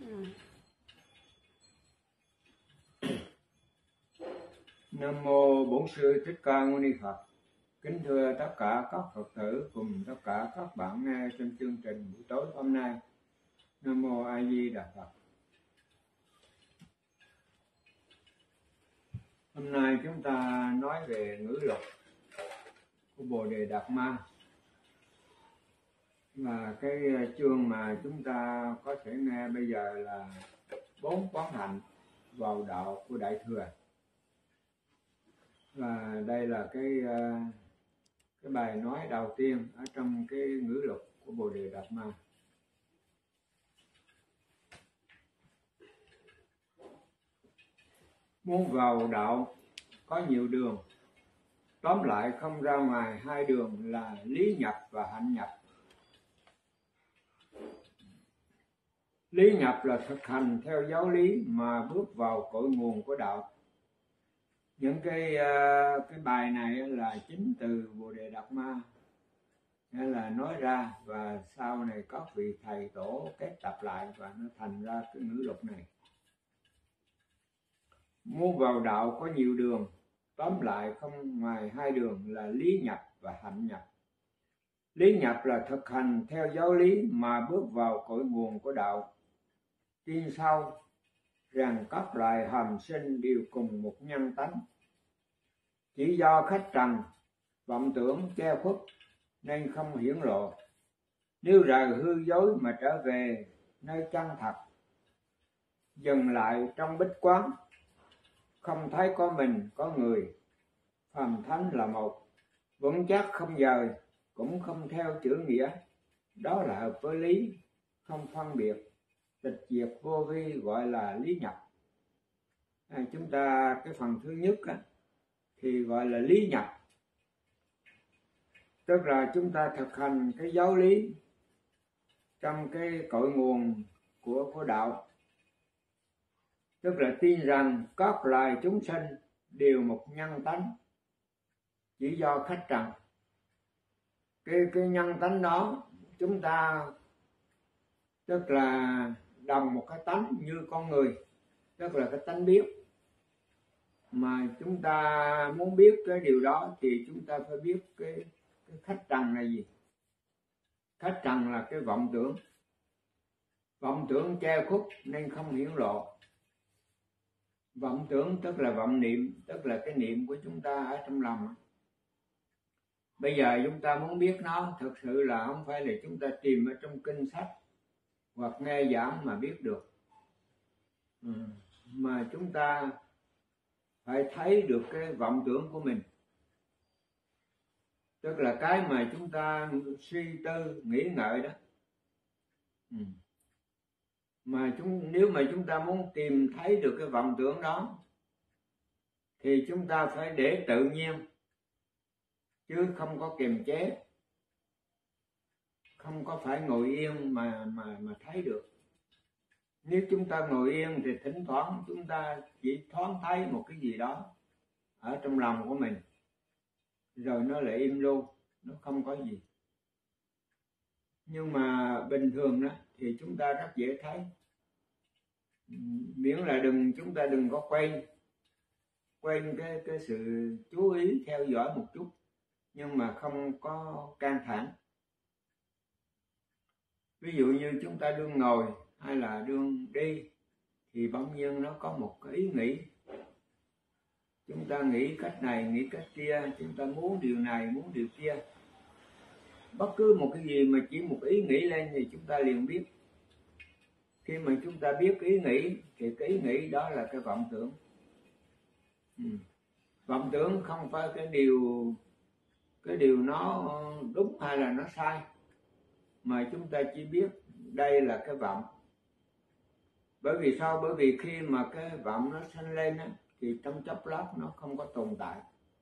Nam mô Bổn Sư Thích Ca Mâu Ni Phật. Kính thưa tất cả các Phật tử cùng tất cả các bạn nghe trên chương trình buổi tối hôm nay. Nam mô A Di Đà Phật. Hôm nay chúng ta nói về ngữ lục của Bồ Đề Đạt Ma. Và cái chương mà chúng ta có thể nghe bây giờ là 4 quán hạnh vào đạo của Đại Thừa. Và đây là cái bài nói đầu tiên ở trong cái ngữ lục của Bồ Đề Đạt Ma. Muốn vào đạo có nhiều đường, tóm lại không ra ngoài hai đường là lý nhập và hạnh nhập. Lý nhập là thực hành theo giáo lý mà bước vào cội nguồn của đạo. Những cái bài này là chính từ Bồ Đề Đạt Ma nghĩa là nói ra, và sau này các vị thầy tổ kết tập lại và nó thành ra cái ngữ lục này. Muốn vào đạo có nhiều đường, tóm lại không ngoài hai đường là lý nhập và hạnh nhập. Lý nhập là thực hành theo giáo lý mà bước vào cội nguồn của đạo. Tin sau rằng các loài hàm sinh đều cùng một nhân tánh, chỉ do khách trần vọng tưởng che khuất nên không hiển lộ. Nếu rời hư dối mà trở về nơi chân thật, dừng lại trong bích quán, không thấy có mình có người, phàm thánh là một, vững chắc không dời, cũng không theo chữ nghĩa. Đó là hợp với lý, không phân biệt, tịch diệt vô vi, gọi là lý nhập. Chúng ta cái phần thứ nhất thì gọi là lý nhập, tức là chúng ta thực hành cái giáo lý trong cái cội nguồn của đạo, tức là tin rằng các loài chúng sinh đều một nhân tánh, chỉ do khách trần. Cái nhân tánh đó chúng ta tức là đồng một cái tánh như con người, tức là cái tánh biết. Mà chúng ta muốn biết cái điều đó thì chúng ta phải biết cái khách trần là gì. Khách trần là cái vọng tưởng. Vọng tưởng che khuất nên không hiển lộ. Vọng tưởng tức là vọng niệm, tức là cái niệm của chúng ta ở trong lòng. Bây giờ chúng ta muốn biết nó, thực sự là không phải là chúng ta tìm ở trong kinh sách hoặc nghe giảng mà biết được. Mà chúng ta phải thấy được cái vọng tưởng của mình, tức là cái mà chúng ta suy tư nghĩ ngợi đó. Nếu mà chúng ta muốn tìm thấy được cái vọng tưởng đó thì chúng ta phải để tự nhiên, chứ không có kiềm chế, không có phải ngồi yên mà thấy được. Nếu chúng ta ngồi yên thì thỉnh thoảng chúng ta chỉ thoáng thấy một cái gì đó ở trong lòng của mình, rồi nó lại im luôn, nó không có gì. Nhưng mà bình thường đó thì chúng ta rất dễ thấy, miễn là chúng ta đừng có quên cái sự chú ý theo dõi một chút, nhưng mà không có căng thẳng. Ví dụ như chúng ta đương ngồi hay là đương đi thì bỗng nhiên nó có một cái ý nghĩ, chúng ta nghĩ cách này nghĩ cách kia, chúng ta muốn điều này muốn điều kia. Bất cứ một cái gì mà chỉ một ý nghĩ lên thì chúng ta liền biết. Khi mà chúng ta biết ý nghĩ thì cái ý nghĩ đó là cái vọng tưởng. Vọng tưởng không phải cái điều nó đúng hay là nó sai, mà chúng ta chỉ biết đây là cái vọng. Bởi vì sao? Bởi vì khi mà cái vọng nó sanh lên á, thì trong chốc lát nó không có tồn tại.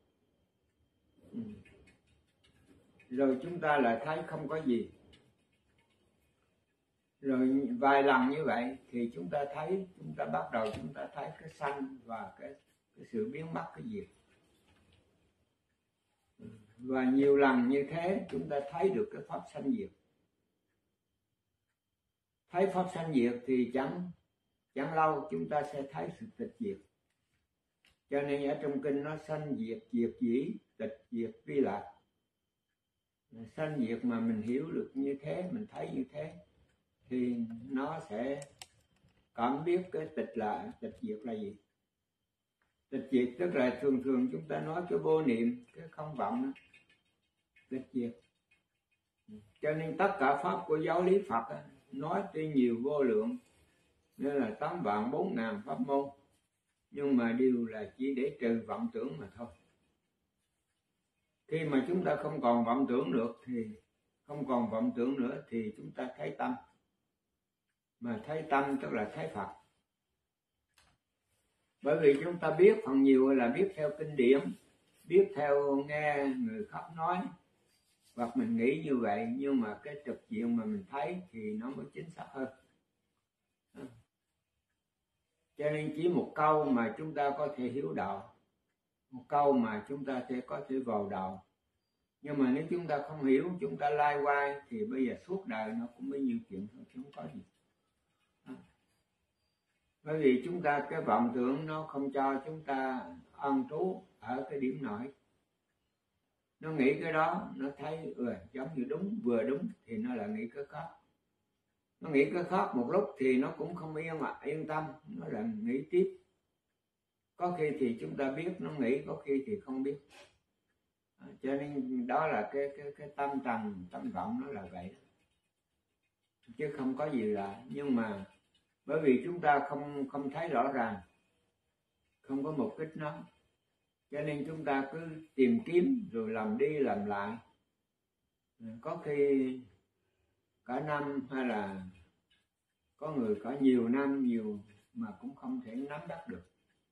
Rồi chúng ta lại thấy không có gì. Rồi vài lần như vậy thì chúng ta bắt đầu thấy cái sanh và cái sự biến mất cái diệt. Và nhiều lần như thế chúng ta thấy được cái pháp sanh diệt. thấy pháp sanh diệt thì chẳng lâu chúng ta sẽ thấy sự tịch diệt. Cho nên ở trong kinh nó sanh diệt, diệt dĩ, tịch diệt vi lạc. Sanh diệt mà mình hiểu được như thế, mình thấy như thế thì nó sẽ cảm biết cái tịch diệt là gì. Tịch diệt tức là thường chúng ta nói cái vô niệm, cái không vọng đó. Tịch diệt. Cho nên tất cả pháp của giáo lý Phật nói tuy nhiều vô lượng, nên là 8.400.000 pháp môn, nhưng mà đều là chỉ để trừ vọng tưởng mà thôi. Khi mà chúng ta không còn vọng tưởng được thì không còn vọng tưởng nữa thì chúng ta thấy tâm. Mà thấy tâm tức là thấy Phật. Bởi vì chúng ta biết phần nhiều là biết theo kinh điển, biết theo nghe người khác nói, hoặc mình nghĩ như vậy, nhưng mà cái trực diện mà mình thấy thì nó mới chính xác hơn. Cho nên chỉ một câu mà chúng ta có thể hiểu đạo, một câu mà chúng ta sẽ có thể vào đạo. Nhưng mà nếu chúng ta không hiểu, chúng ta lai quay thì bây giờ suốt đời nó cũng bấy nhiêu chuyện thôi, chứ không có gì. Bởi vì chúng ta cái vọng tưởng nó không cho chúng ta an trú ở cái điểm nổi. Nó nghĩ cái đó, nó thấy giống như đúng, vừa đúng thì nó lại nghĩ cái khác. Nó nghĩ cái khác một lúc thì nó cũng không yên tâm, nó lại nghĩ tiếp. Có khi thì chúng ta biết nó nghĩ, có khi thì không biết. Cho nên đó là cái tâm trần, tâm vọng nó là vậy. Chứ không có gì lạ. Nhưng mà bởi vì chúng ta không thấy rõ ràng, không có mục đích nó, cho nên chúng ta cứ tìm kiếm rồi làm đi làm lại. Có khi cả năm, hay là có người cả nhiều năm nhiều mà cũng không thể nắm bắt được.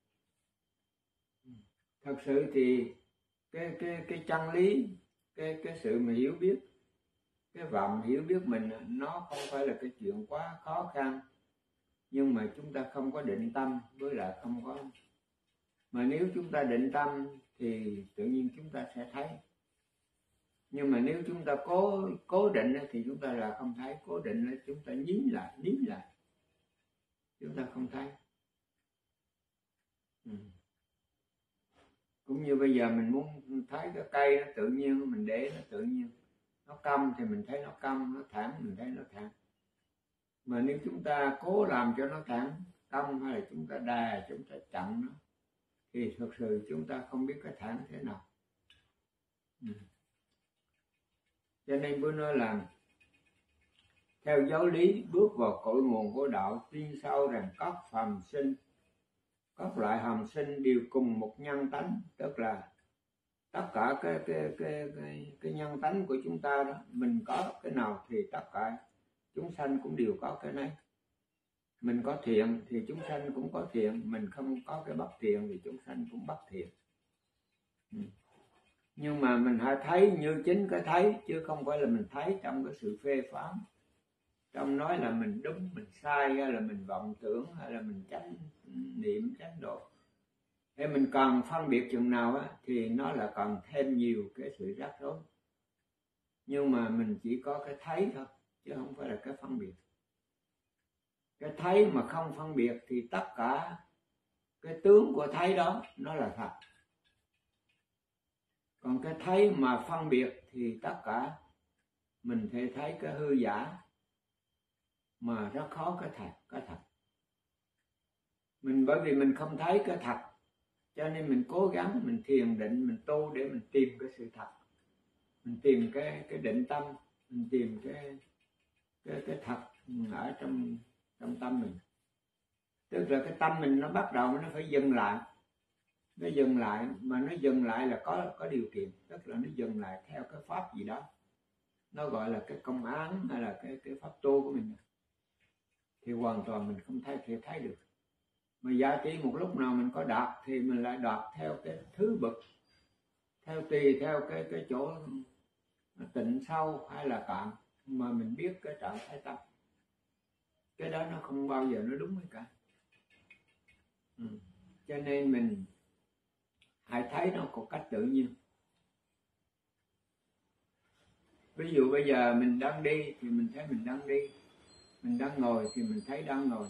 Thật sự thì cái chân lý, cái sự mà hiểu biết, cái vọng hiểu biết mình, nó không phải là cái chuyện quá khó khăn. Nhưng mà chúng ta không có định tâm, với lại không có. Mà nếu chúng ta định tâm thì tự nhiên chúng ta sẽ thấy. Nhưng mà nếu chúng ta cố định thì chúng ta là không thấy. Cố định là chúng ta nín lại, chúng ta không thấy. Cũng như bây giờ mình muốn thấy cái cây nó tự nhiên, mình để nó tự nhiên. Nó cong thì mình thấy nó cong, nó thẳng mình thấy nó thẳng. Mà nếu chúng ta cố làm cho nó thẳng, cong, hay là chúng ta đè, chúng ta chặn nó, thì thực sự chúng ta không biết cái thẳng thế nào. Cho nên bữa nói là theo giáo lý bước vào cội nguồn của đạo, tin sâu rằng các phàm sinh, các loại hàm sinh đều cùng một nhân tánh, tức là tất cả cái nhân tánh của chúng ta đó, mình có cái nào thì tất cả chúng sanh cũng đều có cái này. Mình có thiện thì chúng sanh cũng có thiện, mình không có cái bất thiện thì chúng sanh cũng bất thiện. Nhưng mà mình hãy thấy như chính cái thấy, chứ không phải là mình thấy trong cái sự phê phán, trong nói là mình đúng, mình sai, hay là mình vọng tưởng, hay là mình chánh niệm, chánh độ. Thế mình còn phân biệt chừng nào á, thì nó là còn thêm nhiều cái sự rắc rối. Nhưng mà mình chỉ có cái thấy thôi, chứ không phải là cái phân biệt. Cái thấy mà không phân biệt thì tất cả cái tướng của thấy đó nó là thật. Còn cái thấy mà phân biệt thì tất cả mình thể thấy cái hư giả, mà rất khó cái thật. Mình bởi vì mình không thấy cái thật, cho nên mình cố gắng, mình thiền định, mình tu để mình tìm cái sự thật. Mình tìm cái định tâm, mình tìm cái thật ở trong tâm mình. Tức là cái tâm mình nó bắt đầu nó phải dừng lại. Nó dừng lại, mà nó dừng lại là có điều kiện. Tức là nó dừng lại theo cái pháp gì đó. Nó gọi là cái công án, hay là cái pháp tu của mình. Thì hoàn toàn mình không thể thấy được. Mà giả tỷ một lúc nào mình có đạt thì mình lại đạt theo cái thứ bậc, tùy theo cái chỗ tịnh sâu hay là cạn mà mình biết cái trạng thái tâm. Cái đó nó không bao giờ nó đúng hết cả. Cho nên mình hãy thấy nó một cách tự nhiên. Ví dụ bây giờ mình đang đi thì mình thấy mình đang đi. Mình đang ngồi thì mình thấy đang ngồi.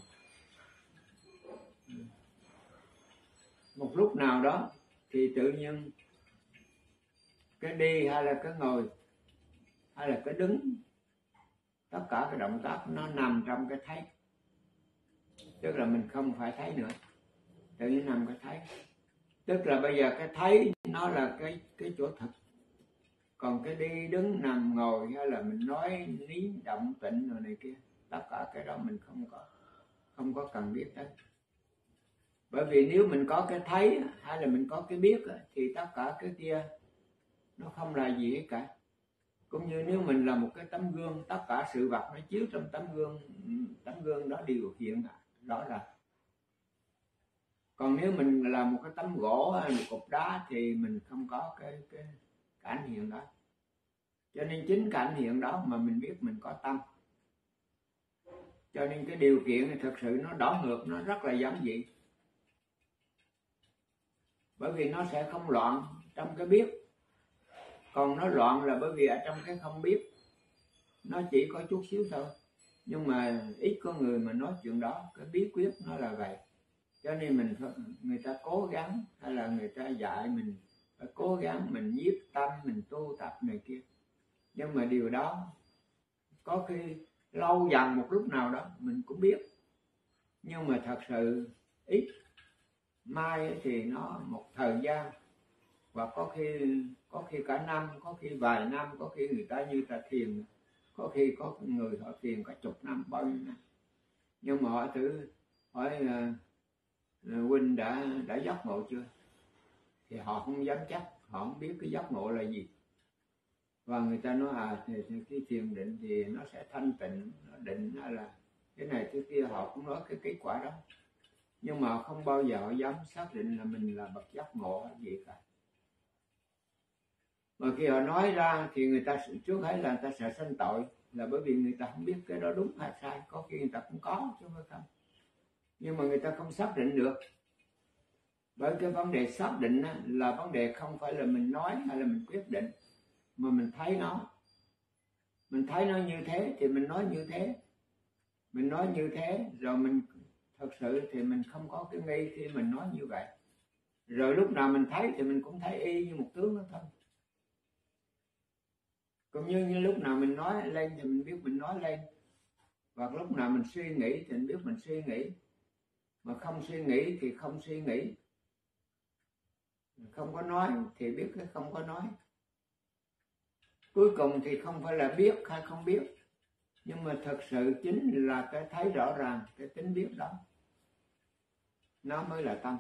Một lúc nào đó thì tự nhiên cái đi hay là cái ngồi hay là cái đứng, tất cả cái động tác nó nằm trong cái thấy. Tức là mình không phải thấy nữa, tự nhiên nằm cái thấy. Tức là bây giờ cái thấy nó là cái chỗ thực. Còn cái đi đứng nằm ngồi hay là mình nói nín động tịnh rồi này kia, tất cả cái đó mình không có cần biết tới. Bởi vì nếu mình có cái thấy hay là mình có cái biết thì tất cả cái kia nó không là gì hết cả. Cũng như nếu mình là một cái tấm gương, tất cả sự vật nó chiếu trong tấm gương đó đều hiện rõ ràng. Còn nếu mình là một cái tấm gỗ hay một cục đá thì mình không có cái ảnh hiện đó. Cho nên chính cái ảnh hiện đó mà mình biết mình có tâm. Cho nên cái điều kiện này thực sự nó đảo ngược, nó rất là giản dị. Bởi vì nó sẽ không loạn trong cái biết. Còn nó loạn là bởi vì ở trong cái không biết. Nó chỉ có chút xíu thôi. Nhưng mà ít có người mà nói chuyện đó. Cái bí quyết nó là vậy. Cho nên người ta cố gắng, hay là người ta dạy mình phải cố gắng, mình nhiếp tâm, mình tu tập này kia. Nhưng mà điều đó có khi lâu dần một lúc nào đó mình cũng biết. Nhưng mà thật sự ít. Mai thì nó một thời gian, và có khi cả năm, có khi vài năm, có khi người ta như ta thiền, có khi có người họ thiền cả chục năm, bao nhiêu năm. Nhưng mà hỏi huynh đã giác ngộ chưa, thì họ không dám chắc, họ không biết cái giác ngộ là gì. Và người ta nói thì cái thiền định thì nó sẽ thanh tịnh, nó định hay là cái này cái kia, họ cũng nói cái kết quả đó. Nhưng mà không bao giờ họ dám xác định là mình là bậc giác ngộ hay gì cả. Mà khi họ nói ra thì người ta trước hết là người ta sợ sanh tội, là bởi vì người ta không biết cái đó đúng hay sai. Có khi người ta cũng có chứ không. Nhưng mà người ta không xác định được. Bởi cái vấn đề xác định là vấn đề không phải là mình nói hay là mình quyết định, mà mình thấy nó. Mình thấy nó như thế thì mình nói như thế. Mình nói như thế rồi mình thật sự thì mình không có cái nghi khi mình nói như vậy. Rồi lúc nào mình thấy thì mình cũng thấy y như một tướng đó thôi. Cũng như lúc nào mình nói lên thì mình biết mình nói lên. Và lúc nào mình suy nghĩ thì mình biết mình suy nghĩ. Mà không suy nghĩ thì không suy nghĩ. Không có nói thì biết cái không có nói. Cuối cùng thì không phải là biết hay không biết, nhưng mà thật sự chính là cái thấy rõ ràng, cái tính biết đó, nó mới là tâm.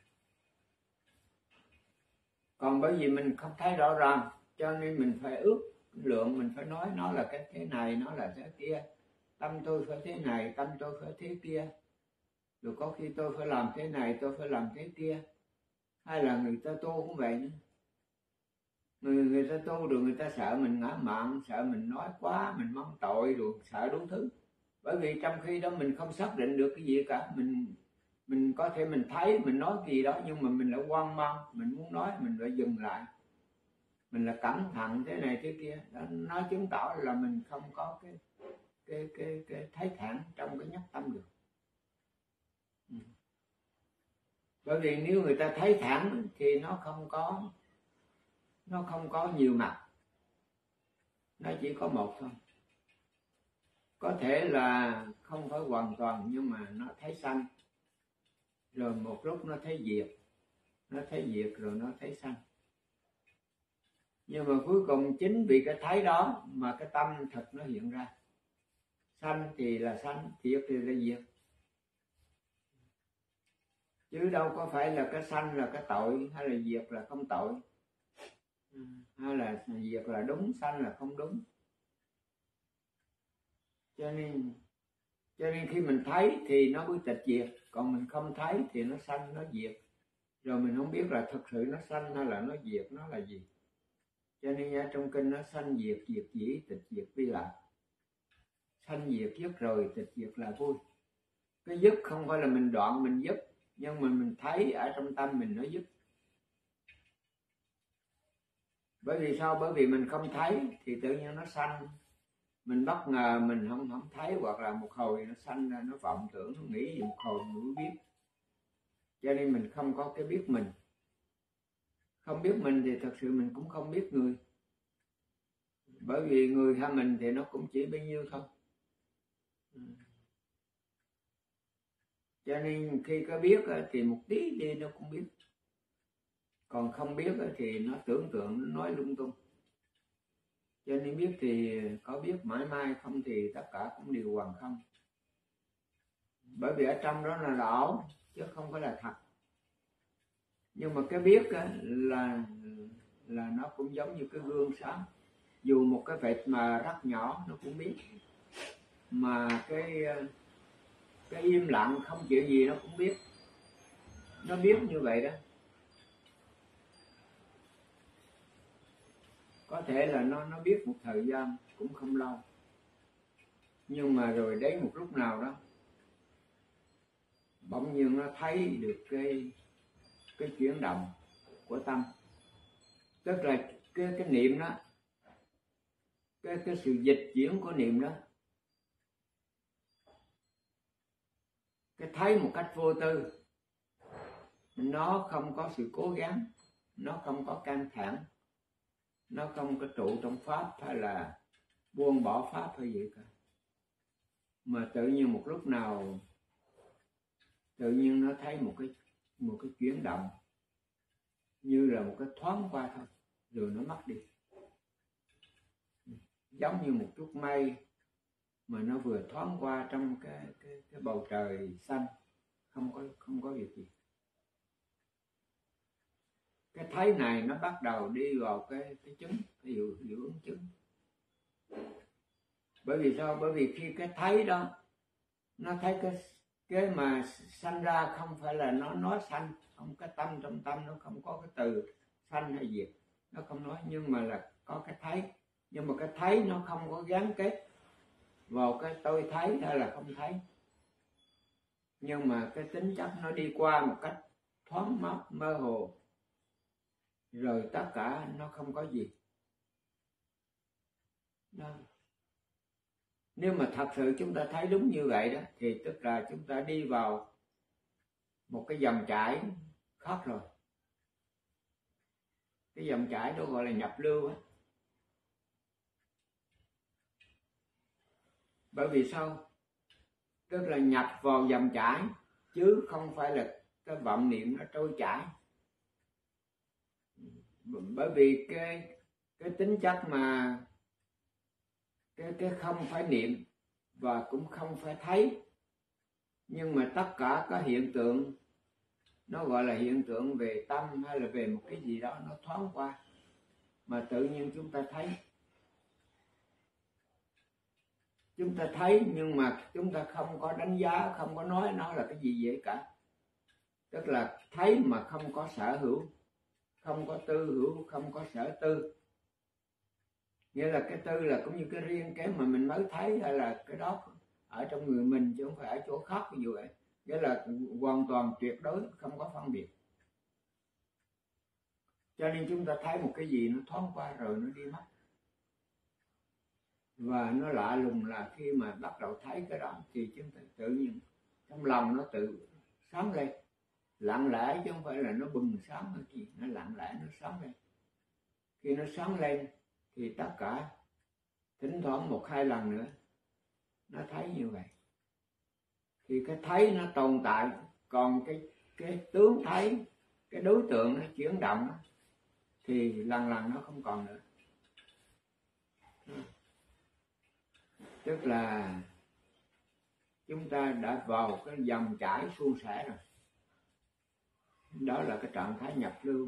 Còn bởi vì mình không thấy rõ ràng, cho nên mình phải ước lượng, mình phải nói nó là cái thế này, nó là thế kia. Tâm tôi phải thế này, tâm tôi phải thế kia. Rồi có khi tôi phải làm thế này, tôi phải làm thế kia. Hay là người ta tu cũng vậy nữa. Người ta tu rồi người ta sợ mình ngã mạn, sợ mình nói quá, mình mong tội, rồi sợ đủ thứ. Bởi vì trong khi đó mình không xác định được cái gì cả. Mình có thể mình thấy, mình nói gì đó, nhưng mà mình lại hoang mang, mình muốn nói, mình lại dừng lại. Mình là cẩn thận thế này thế kia. Nó chứng tỏ là mình không có cái thấy thẳng trong cái nhất tâm được. Bởi vì nếu người ta thấy thẳng thì nó không có nhiều mặt, nó chỉ có một thôi. Có thể là không phải hoàn toàn, nhưng mà nó thấy sanh, rồi một lúc nó thấy diệt, nó thấy diệt rồi nó thấy sanh. Nhưng mà cuối cùng chính vì cái thấy đó mà cái tâm thật nó hiện ra. Sanh thì là sanh, diệt thì là diệt. Chứ đâu có phải là cái sanh là cái tội, hay là diệt là không tội, hay là diệt là đúng, sanh là không đúng. Cho nên khi mình thấy thì nó mới tịch diệt, còn mình không thấy thì nó sanh, nó diệt. Rồi mình không biết là thực sự nó sanh hay là nó diệt, nó là gì. Cho nên ở trong kinh nó sanh diệt, diệt dĩ, tịch diệt vi lạc. Sanh diệt dứt rồi, tịch diệt là vui. Cái dứt không phải là mình đoạn, mình dứt, nhưng mà mình thấy ở trong tâm mình nó dứt. Bởi vì sao? Bởi vì mình không thấy thì tự nhiên nó sanh. mình bất ngờ mình không thấy, hoặc là một hồi nó sanh ra, nó vọng tưởng, nó nghĩ gì một hồi mình mới biết. Cho nên mình không có cái biết mình. Không biết mình thì thật sự mình cũng không biết người. Bởi vì người hay mình thì nó cũng chỉ bấy nhiêu thôi. Cho nên khi có biết thì một tí đi nó cũng biết. Còn không biết thì nó tưởng tượng, nó nói lung tung. Cho nên biết thì có biết mãi mai, không thì tất cả cũng đều hoàn không. Bởi vì ở trong đó là ảo chứ không phải là thật. Nhưng mà cái biết là nó cũng giống như cái gương sáng. Dù một cái vệt mà rất nhỏ nó cũng biết. Mà cái im lặng không chuyện gì nó cũng biết. Nó biết như vậy đó. Có thể là nó biết một thời gian cũng không lâu. Nhưng mà rồi đến một lúc nào đó bỗng nhiên nó thấy được cái chuyển động của tâm. Tức là cái niệm đó, cái sự dịch chuyển của niệm đó, cái thấy một cách vô tư. Nó không có sự cố gắng, nó không có căng thẳng, nó không có trụ trong pháp hay là buông bỏ pháp hay gì cả. Mà tự nhiên một lúc nào tự nhiên nó thấy một cái chuyển động, như là một cái thoáng qua thôi, rồi nó mất đi. Giống như một chút mây mà nó vừa thoáng qua trong cái bầu trời xanh, không có việc gì. Cái thấy này nó bắt đầu đi vào cái chứng, cái hiệu ứng chứng. Bởi vì sao? Bởi vì khi cái thấy đó, nó thấy cái mà sanh ra không phải là nó nói sanh, không, cái tâm trong tâm nó không có cái từ sanh hay diệt, nó không nói, nhưng mà là có cái thấy. Nhưng mà cái thấy nó không có gắn kết vào cái tôi thấy hay là không thấy. Nhưng mà cái tính chất nó đi qua một cách thoáng mơ hồ, rồi tất cả nó không có gì đó. Nếu mà thật sự chúng ta thấy đúng như vậy đó, thì tức là chúng ta đi vào một cái dòng chảy khác rồi. Cái dòng chảy đó gọi là nhập lưu á. Bởi vì sao? Tức là nhập vào dòng chảy, chứ không phải là cái vọng niệm nó trôi chảy. Bởi vì cái tính chất mà cái không phải niệm và cũng không phải thấy, nhưng mà tất cả các hiện tượng, nó gọi là hiện tượng về tâm hay là về một cái gì đó, nó thoáng qua mà tự nhiên chúng ta thấy. Chúng ta thấy nhưng mà chúng ta không có đánh giá, không có nói nó là cái gì vậy cả. Tức là thấy mà không có sở hữu, không có tư hữu, không có sở tư. Nghĩa là cái tư là cũng như cái riêng, cái mà mình mới thấy hay là cái đó ở trong người mình chứ không phải ở chỗ khác, ví dụ vậy. Nghĩa là hoàn toàn tuyệt đối không có phân biệt. Cho nên chúng ta thấy một cái gì nó thoáng qua rồi nó đi mất. Và nó lạ lùng là khi mà bắt đầu thấy cái đó thì chúng ta tự nhiên trong lòng nó tự sáng lên, lặng lẽ chứ không phải là nó bừng sáng hay gì, nó lặng lẽ nó sáng lên. Khi nó sáng lên thì tất cả thỉnh thoảng một hai lần nữa nó thấy như vậy. Thì cái thấy nó tồn tại, còn cái tướng thấy, cái đối tượng nó chuyển động thì lần nó không còn nữa. Tức là chúng ta đã vào cái dòng chảy suôn sẻ rồi. Đó là cái trạng thái nhập lưu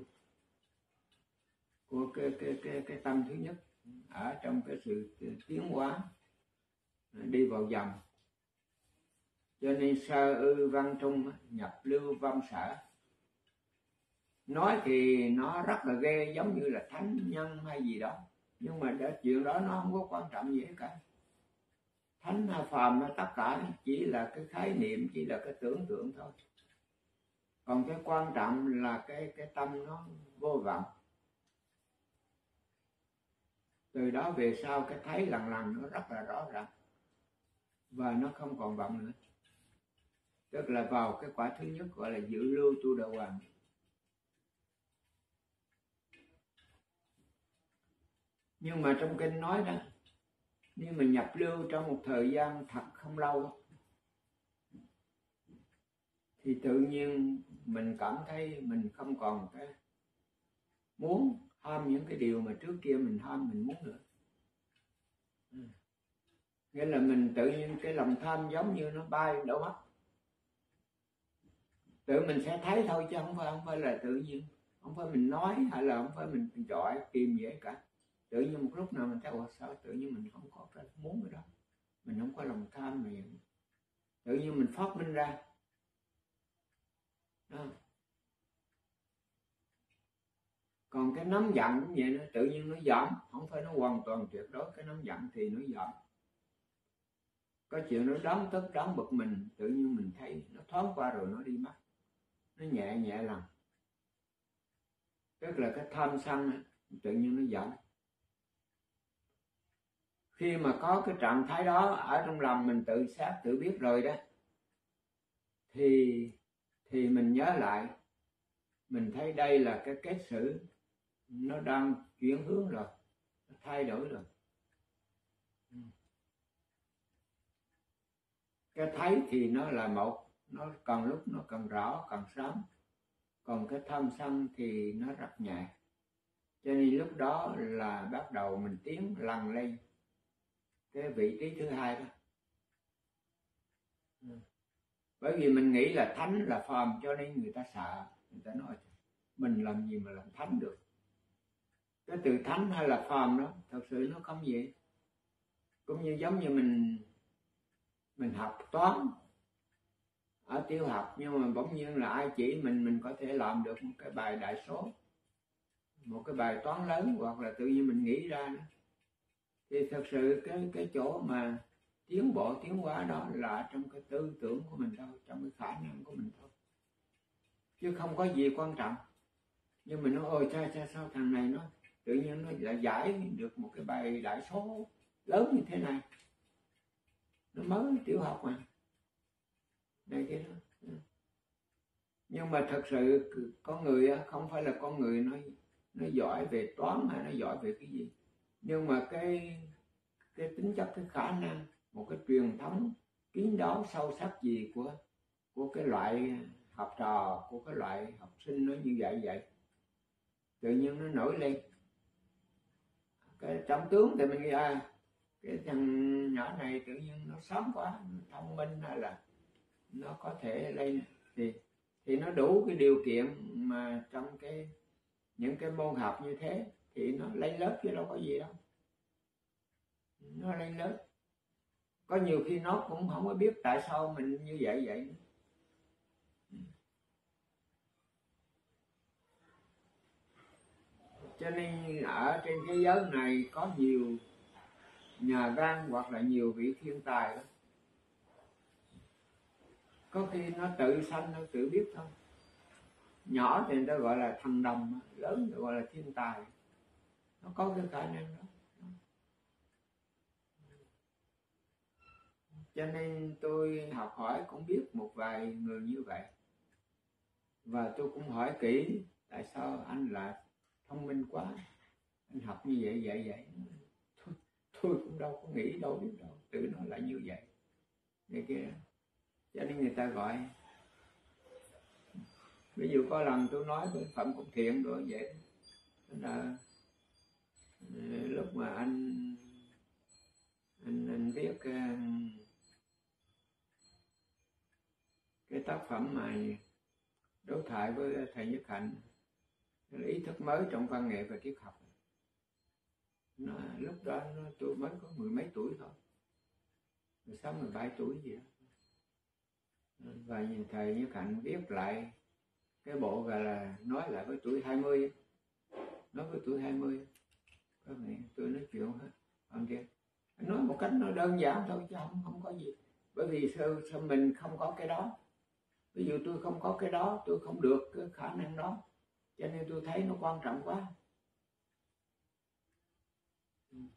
của cái tâm thứ nhất, ở trong cái sự tiến hóa đi vào dòng. Cho nên sơ ư văn trung, nhập lưu văn sở. Nói thì nó rất là ghê, giống như là thánh nhân hay gì đó, nhưng mà chuyện đó nó không có quan trọng gì cả. Thánh hay phàm tất cả chỉ là cái khái niệm, chỉ là cái tưởng tượng thôi. Còn cái quan trọng là cái tâm nó vô vọng. Từ đó về sau cái thấy lần lần nó rất là rõ ràng và nó không còn vọng nữa. Tức là vào cái quả thứ nhất gọi là dự lưu tu đà hoàng. Nhưng mà trong kinh nói đó, nếu mà nhập lưu trong một thời gian thật không lâu thì tự nhiên mình cảm thấy mình không còn cái muốn ham những cái điều mà trước kia mình ham mình muốn nữa. Nghĩa là mình tự nhiên cái lòng tham giống như nó bay đổ mắt, tự mình sẽ thấy thôi chứ không phải là tự nhiên, không phải mình nói hay là không phải mình giỏi tìm gì cả. Tự nhiên một lúc nào mình thấy sao tự nhiên mình không có cái muốn cái đó, mình không có lòng tham gì, tự nhiên mình phát minh ra đó. Còn cái nóng giận cũng vậy, nó tự nhiên nó giảm, không phải nó hoàn toàn tuyệt đối. Cái nóng giận thì nó giảm, có chuyện nó đáng tức đáng bực mình, tự nhiên mình thấy nó thoáng qua rồi nó đi mất, nó nhẹ nhẹ lòng. Tức là cái tham sân tự nhiên nó giảm. Khi mà có cái trạng thái đó ở trong lòng mình tự xét tự biết rồi đó, thì mình nhớ lại, mình thấy đây là cái kết xử nó đang chuyển hướng rồi, nó thay đổi rồi. Cái thấy thì nó là một, nó còn lúc nó càng rõ càng sáng, còn cái tham sân thì nó rất nhẹ. Cho nên lúc đó là bắt đầu mình tiến lần lên cái vị trí thứ hai đó. Bởi vì mình nghĩ là thánh là phàm cho nên người ta sợ, người ta nói mình làm gì mà làm thánh được. Cái từ thánh hay là phàm đó thật sự nó không vậy. Cũng như giống như mình học toán ở tiểu học, nhưng mà bỗng nhiên là ai chỉ mình có thể làm được một cái bài đại số, một cái bài toán lớn, hoặc là tự nhiên mình nghĩ ra nữa. Thì thật sự cái chỗ mà tiến bộ tiến hóa đó là trong cái tư tưởng của mình thôi, trong cái khả năng của mình thôi, chứ không có gì quan trọng. Nhưng mình nói ôi cha sao thằng này nó tự nhiên nó lại giải được một cái bài đại số lớn như thế này, nó mới tiểu học mà đây cái đó. Nhưng mà thật sự con người không phải là con người nó giỏi về toán hay nó giỏi về cái gì, nhưng mà cái tính chất, cái khả năng, một cái truyền thống kín đáo sâu sắc gì của cái loại học trò, của cái loại học sinh nó như vậy tự nhiên nó nổi lên. Cái trong tướng thì mình nghĩ cái thằng nhỏ này tự nhiên nó sáng quá, nó thông minh, hay là nó có thể lên thì nó đủ cái điều kiện mà trong những cái môn học như thế thì nó lên lớp chứ đâu có gì đâu. Nó lên lớp có nhiều khi nó cũng không có biết tại sao mình như vậy. Cho nên ở trên thế giới này có nhiều nhà văn hoặc là nhiều vị thiên tài đó, có khi nó tự sanh, nó tự biết thôi. Nhỏ thì người ta gọi là thần đồng, lớn thì gọi là thiên tài, nó có cái khả năng đó. Cho nên tôi học hỏi cũng biết một vài người như vậy, và tôi cũng hỏi kỹ tại sao anh lại thông minh quá, anh học như vậy. Tôi cũng đâu có nghĩ, đâu biết đâu, tự nó lại như vậy kia. Cho nên người ta gọi, ví dụ có lần tôi nói với Phạm Công Thiện rồi vậy là lúc mà anh viết cái tác phẩm mà đối thoại với thầy Nhất Hạnh, ý thức mới trong văn nghệ và triết học, lúc đó tôi mới có mười mấy tuổi thôi, 16, 17 tuổi gì đó. Và nhìn thầy Nhất Hạnh viết lại cái bộ gọi là nói lại với tuổi 20, nói với tuổi 20 có mẹ tôi nói chuyện hết ông kia, nói một cách nó đơn giản thôi chứ không có gì. Bởi vì sao mình không có cái đó, ví dụ tôi không có cái đó, tôi không được cái khả năng đó, cho nên tôi thấy nó quan trọng quá.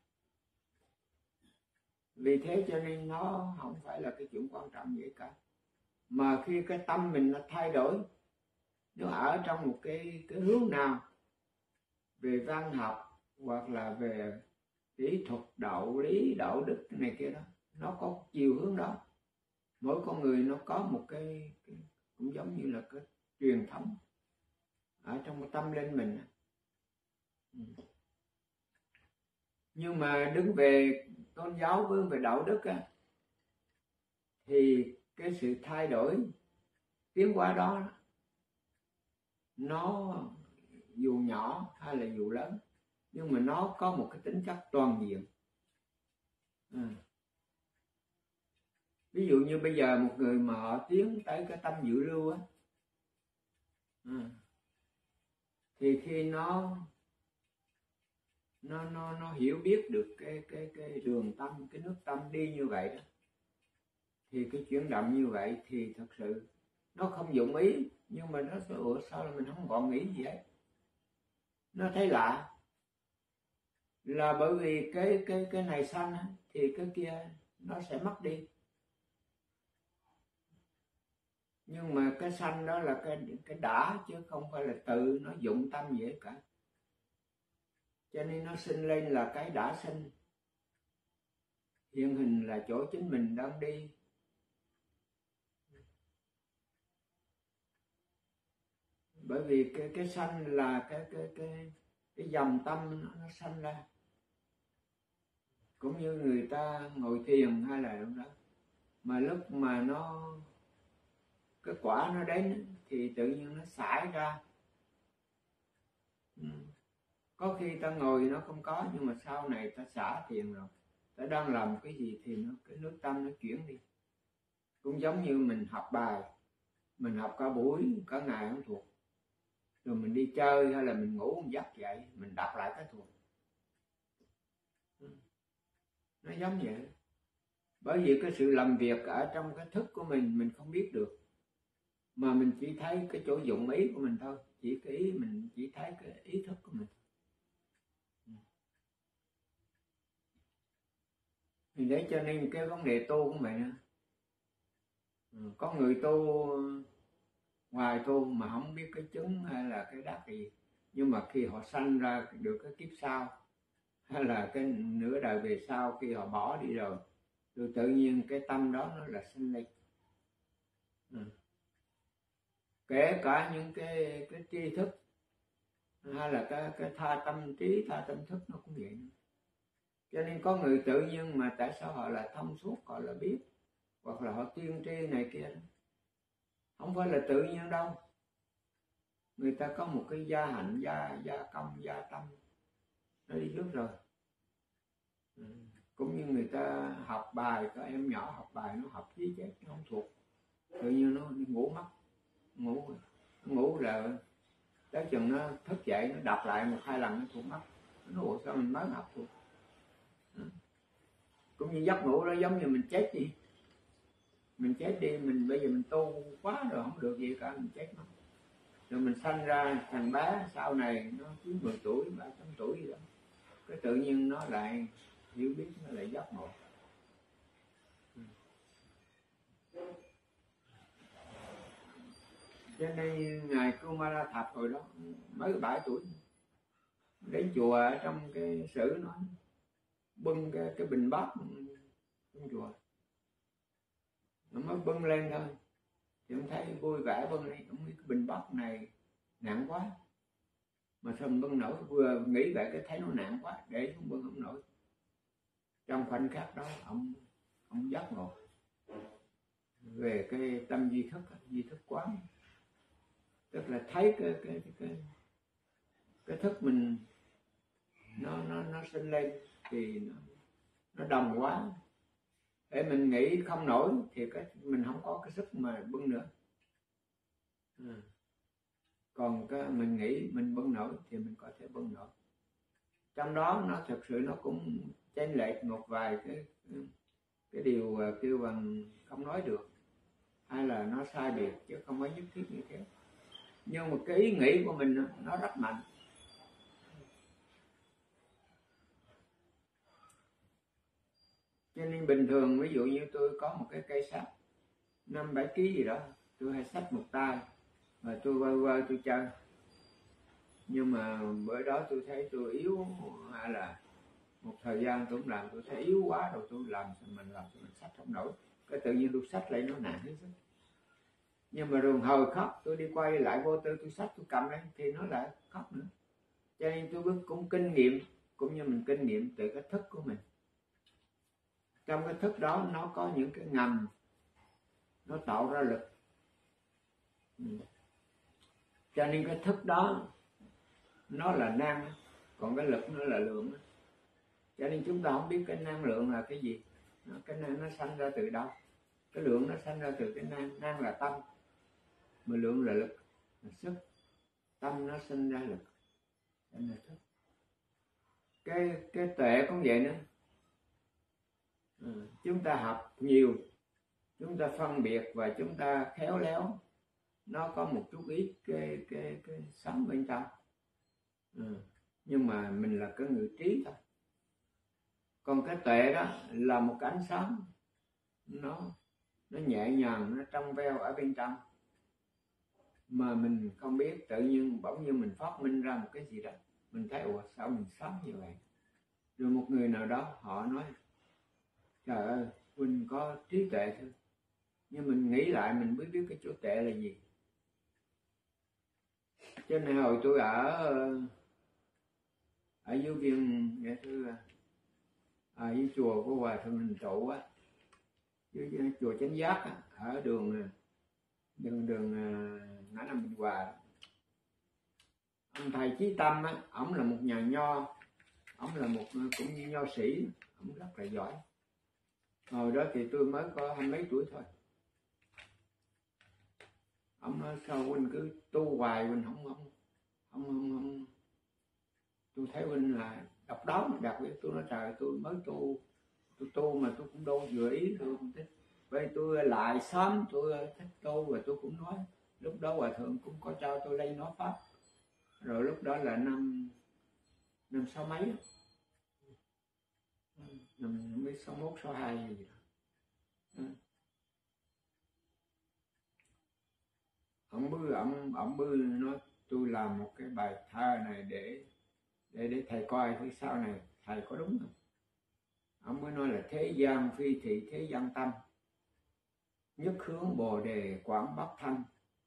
Vì thế cho nên nó không phải là cái chuyện quan trọng gì cả. Mà khi cái tâm mình nó thay đổi, nó ở trong một cái hướng nào, về văn học hoặc là về kỹ thuật, đạo lý, đạo đức này kia đó, nó có chiều hướng đó. Mỗi con người nó có một cái cũng giống như là cái truyền thống ở trong cái tâm linh mình. Nhưng mà đứng về tôn giáo với về đạo đức á, thì cái sự thay đổi tiến hóa đó nó dù nhỏ hay là dù lớn, nhưng mà nó có một cái tính chất toàn diện. Ví dụ như bây giờ một người mà họ tiến tới cái tâm dự lưu á, thì khi nó hiểu biết được cái đường tâm, cái nước tâm đi như vậy đó, thì cái chuyển động như vậy thì thật sự nó không dụng ý, nhưng mà nó sẽ sao là mình không còn nghĩ gì hết. Nó thấy lạ là bởi vì cái này sanh thì cái kia nó sẽ mất đi. Nhưng mà cái sanh đó là cái đã, chứ không phải là tự nó dụng tâm gì hết cả. Cho nên nó sinh lên là cái đã sinh, hiện hình là chỗ chính mình đang đi. Bởi vì cái sanh là cái dòng tâm nó sanh ra. Cũng như người ta ngồi thiền hay là đó, mà lúc mà nó cái quả nó đến thì tự nhiên nó xảy ra. Có khi ta ngồi nó không có, nhưng mà sau này ta xả thiền rồi, ta đang làm cái gì thì cái nước tâm nó chuyển đi. Cũng giống như mình học bài, mình học cả buổi cả ngày không thuộc, rồi mình đi chơi hay là mình ngủ một giấc dậy mình đọc lại cái thuộc. Nó giống vậy. Bởi vì cái sự làm việc ở trong cái thức của mình không biết được, mà mình chỉ thấy cái chỗ dụng ý của mình thôi, chỉ cái ý mình chỉ thấy cái ý thức của mình. Thì để cho nên cái vấn đề tu của mình, có người tu ngoài tu mà không biết cái chứng hay là cái đắc gì, nhưng mà khi họ sanh ra được cái kiếp sau hay là cái nửa đời về sau, khi họ bỏ đi rồi tự nhiên cái tâm đó nó là sinh lên. Kể cả những cái tri thức hay là cái tha tâm trí, tha tâm thức nó cũng vậy. Cho nên có người tự nhiên mà tại sao họ là thông suốt, họ là biết, hoặc là họ tiên tri này kia, không phải là tự nhiên đâu. Người ta có một cái gia hạnh, gia công, gia tâm nó đi trước rồi. Cũng như người ta học bài, các em nhỏ học bài nó học lý chết nó không thuộc, tự nhiên nó đi ngủ mất, ngủ là tới chừng nó thức dậy nó đọc lại một hai lần nó thuộc mất. Nó ủa sao mình mới học thuộc. Cũng như giấc ngủ đó giống như mình chết đi, mình bây giờ mình tu quá rồi không được gì cả, mình chết mất. Rồi mình sanh ra thành bé, sau này nó 9-10 tuổi, 3-8 tuổi gì đó, cái tự nhiên nó lại hiểu biết, nó lại giấc ngủ. Cho nên ngài Kumara Thạch hồi đó mới 7 tuổi đến chùa, ở trong cái sử nói bưng cái bình bát trong chùa, nó mới bưng lên thôi thì ông thấy vui vẻ bưng lên, ông nghĩ cái bình bát này nặng quá mà sao mình bưng nổi, vừa nghĩ vậy cái thấy nó nặng quá để xuống bưng không nổi. Trong khoảnh khắc đó ông giác ngộ về cái tâm duy thức quán, tức là thấy cái thức mình nó sinh lên thì nó đồng quá, để mình nghĩ không nổi thì mình không có cái sức mà bưng nữa. Còn mình nghĩ mình bưng nổi thì mình có thể bưng nổi. Trong đó nó thực sự nó cũng chênh lệch một vài cái điều kêu bằng không nói được, hay là nó sai biệt, chứ không phải nhất thiết như thế. Nhưng mà cái ý nghĩ của mình nó rất mạnh. Cho nên bình thường ví dụ như tôi có một cái cây sắt 5-7 kg gì đó, tôi hay xách một tay và tôi quay tôi chơi. Nhưng mà bữa đó tôi thấy tôi yếu, hay là một thời gian tôi cũng làm tôi thấy yếu quá rồi, tôi làm mình xách không nổi, cái tự nhiên tôi xách lại nó nặng hết sức. Nhưng mà rồi hồi khóc tôi đi quay lại vô tư tôi xách tôi cầm lên thì nó lại khóc nữa. Cho nên tôi cũng kinh nghiệm, cũng như mình kinh nghiệm từ cái thức của mình. Trong cái thức đó nó có những cái ngầm nó tạo ra lực. Cho nên cái thức đó nó là năng, còn cái lực nó là lượng. Cho nên chúng ta không biết cái năng lượng là cái gì, cái năng nó sanh ra từ đâu, cái lượng nó sanh ra từ cái năng. Năng là tâm, mà lượng là lực, là sức. Tâm nó sinh ra lực, sinh ra thức. Cái tuệ cũng vậy nữa. Chúng ta học nhiều, chúng ta phân biệt và chúng ta khéo léo, nó có một chút ít cái sống bên trong. Nhưng mà mình là cái người trí thôi. Còn cái tuệ đó là một cái ánh sáng, nó nhẹ nhàng, nó trong veo ở bên trong, mà mình không biết, tự nhiên bỗng nhiên mình phát minh ra một cái gì đó, mình thấy ủa sao mình sống như vậy. Rồi một người nào đó họ nói trời ơi Huynh có trí tuệ thôi. Nhưng mình nghĩ lại mình mới biết cái chỗ tệ là gì. Cho nên hồi tôi ở dưới viên nghệ thư với chùa của Hòa Thượng Hình Trụ á, dưới chùa Chánh Giác á, ở đường Ngã Năm Bình Hòa. Ông thầy Chí Tâm á, ổng là một nhà nho, ổng là một cũng như nho sĩ, ổng rất là giỏi. Hồi đó thì tôi mới có 20 mấy tuổi thôi. Ông nói sao Huynh cứ tu hoài, Huynh không tôi thấy Huynh là độc đáo. Đặc biệt tôi nói trời, tôi mới tu mà tôi cũng đâu vừa ý, tôi không thích. Vậy tôi lại sớm tôi thích tu, và tôi cũng nói lúc đó Hòa Thượng cũng có cho tôi lên nói pháp. Rồi lúc đó là năm 6 mấy, năm 61, 62 gì đó. Ông bư nói tôi làm một cái bài thơ này để thầy coi thứ sau này thầy có đúng không. Ông mới nói là thế gian phi thị thế gian tâm, nhất hướng bồ đề quảng bắc thanh,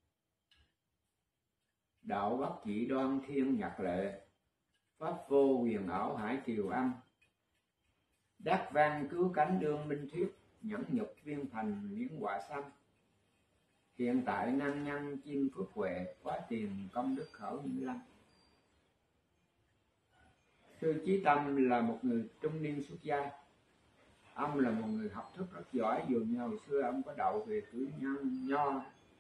đạo bắc chỉ đoan thiên nhạc lệ, pháp vô huyền ảo hải triều âm, đắc văn cứu cánh đương minh thuyết, nhẫn nhục viên thành miễn quả xăm. Hiện tại năng nhân chim phước huệ, quá tiền công đức khẩu như lâm. Sư Chí Tâm là một người trung niên xuất gia. Ông là một người học thức rất giỏi, dù như hồi xưa ông có đậu về tuổi nho.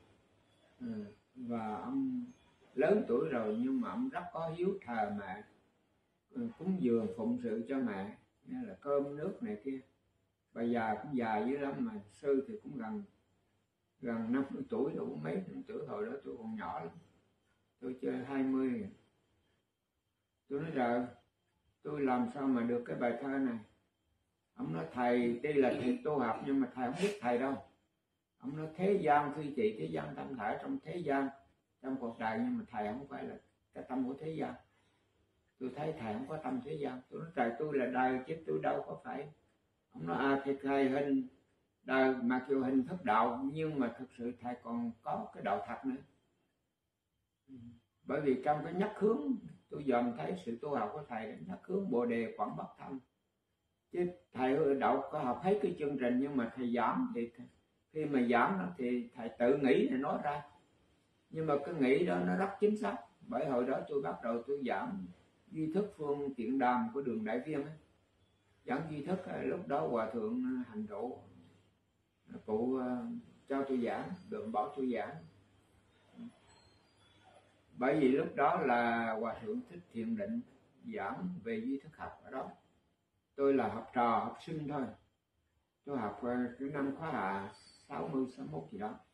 Và ông lớn tuổi rồi nhưng mà ông rất có hiếu thờ mẹ, cúng dường phụng sự cho mẹ, như là cơm nước này kia. Bà già cũng già dữ lắm, mà sư thì cũng gần 50 tuổi, đủ mấy năm tuổi. Hồi đó tôi còn nhỏ lắm, tôi chơi 20. Tôi nói rồi tôi làm sao mà được cái bài thơ này. Ông nói thầy đây là thầy tu học, nhưng mà thầy không biết thầy đâu. Ông nói thế gian phi trị thế gian tâm thể, trong thế gian, trong cuộc đời, nhưng mà thầy không phải là cái tâm của thế gian. Tôi thấy thầy không có tâm thế gian. Tôi nói trời, tôi là đời chứ tôi đâu có phải. Ông nói thì thầy hình đời mặc dù hình thức đạo, nhưng mà thực sự thầy còn có cái đạo thật nữa. Bởi vì trong cái nhất hướng tôi dòm thấy sự tu học của thầy là nhất hướng bồ đề quảng bắc thanh. Chứ thầy đạo có học hết cái chương trình, nhưng mà thầy giảng thì khi mà giảng đó thì thầy tự nghĩ để nói ra. Nhưng mà cái nghĩ đó nó rất chính xác. Bởi hồi đó tôi bắt đầu tôi giảng duy thức phương tiện đàm của đường Đại Viên ấy. Giảng duy thức lúc đó Hòa Thượng Hành Trụ cụ cho tôi giảng, Đường bảo tôi giảng. Bởi vì lúc đó là Hòa Thượng Thích Thiện Định giảng về duy thức học ở đó. Tôi là học trò, học sinh thôi. Tôi học cái năm khóa hạ 60, 61 gì đó.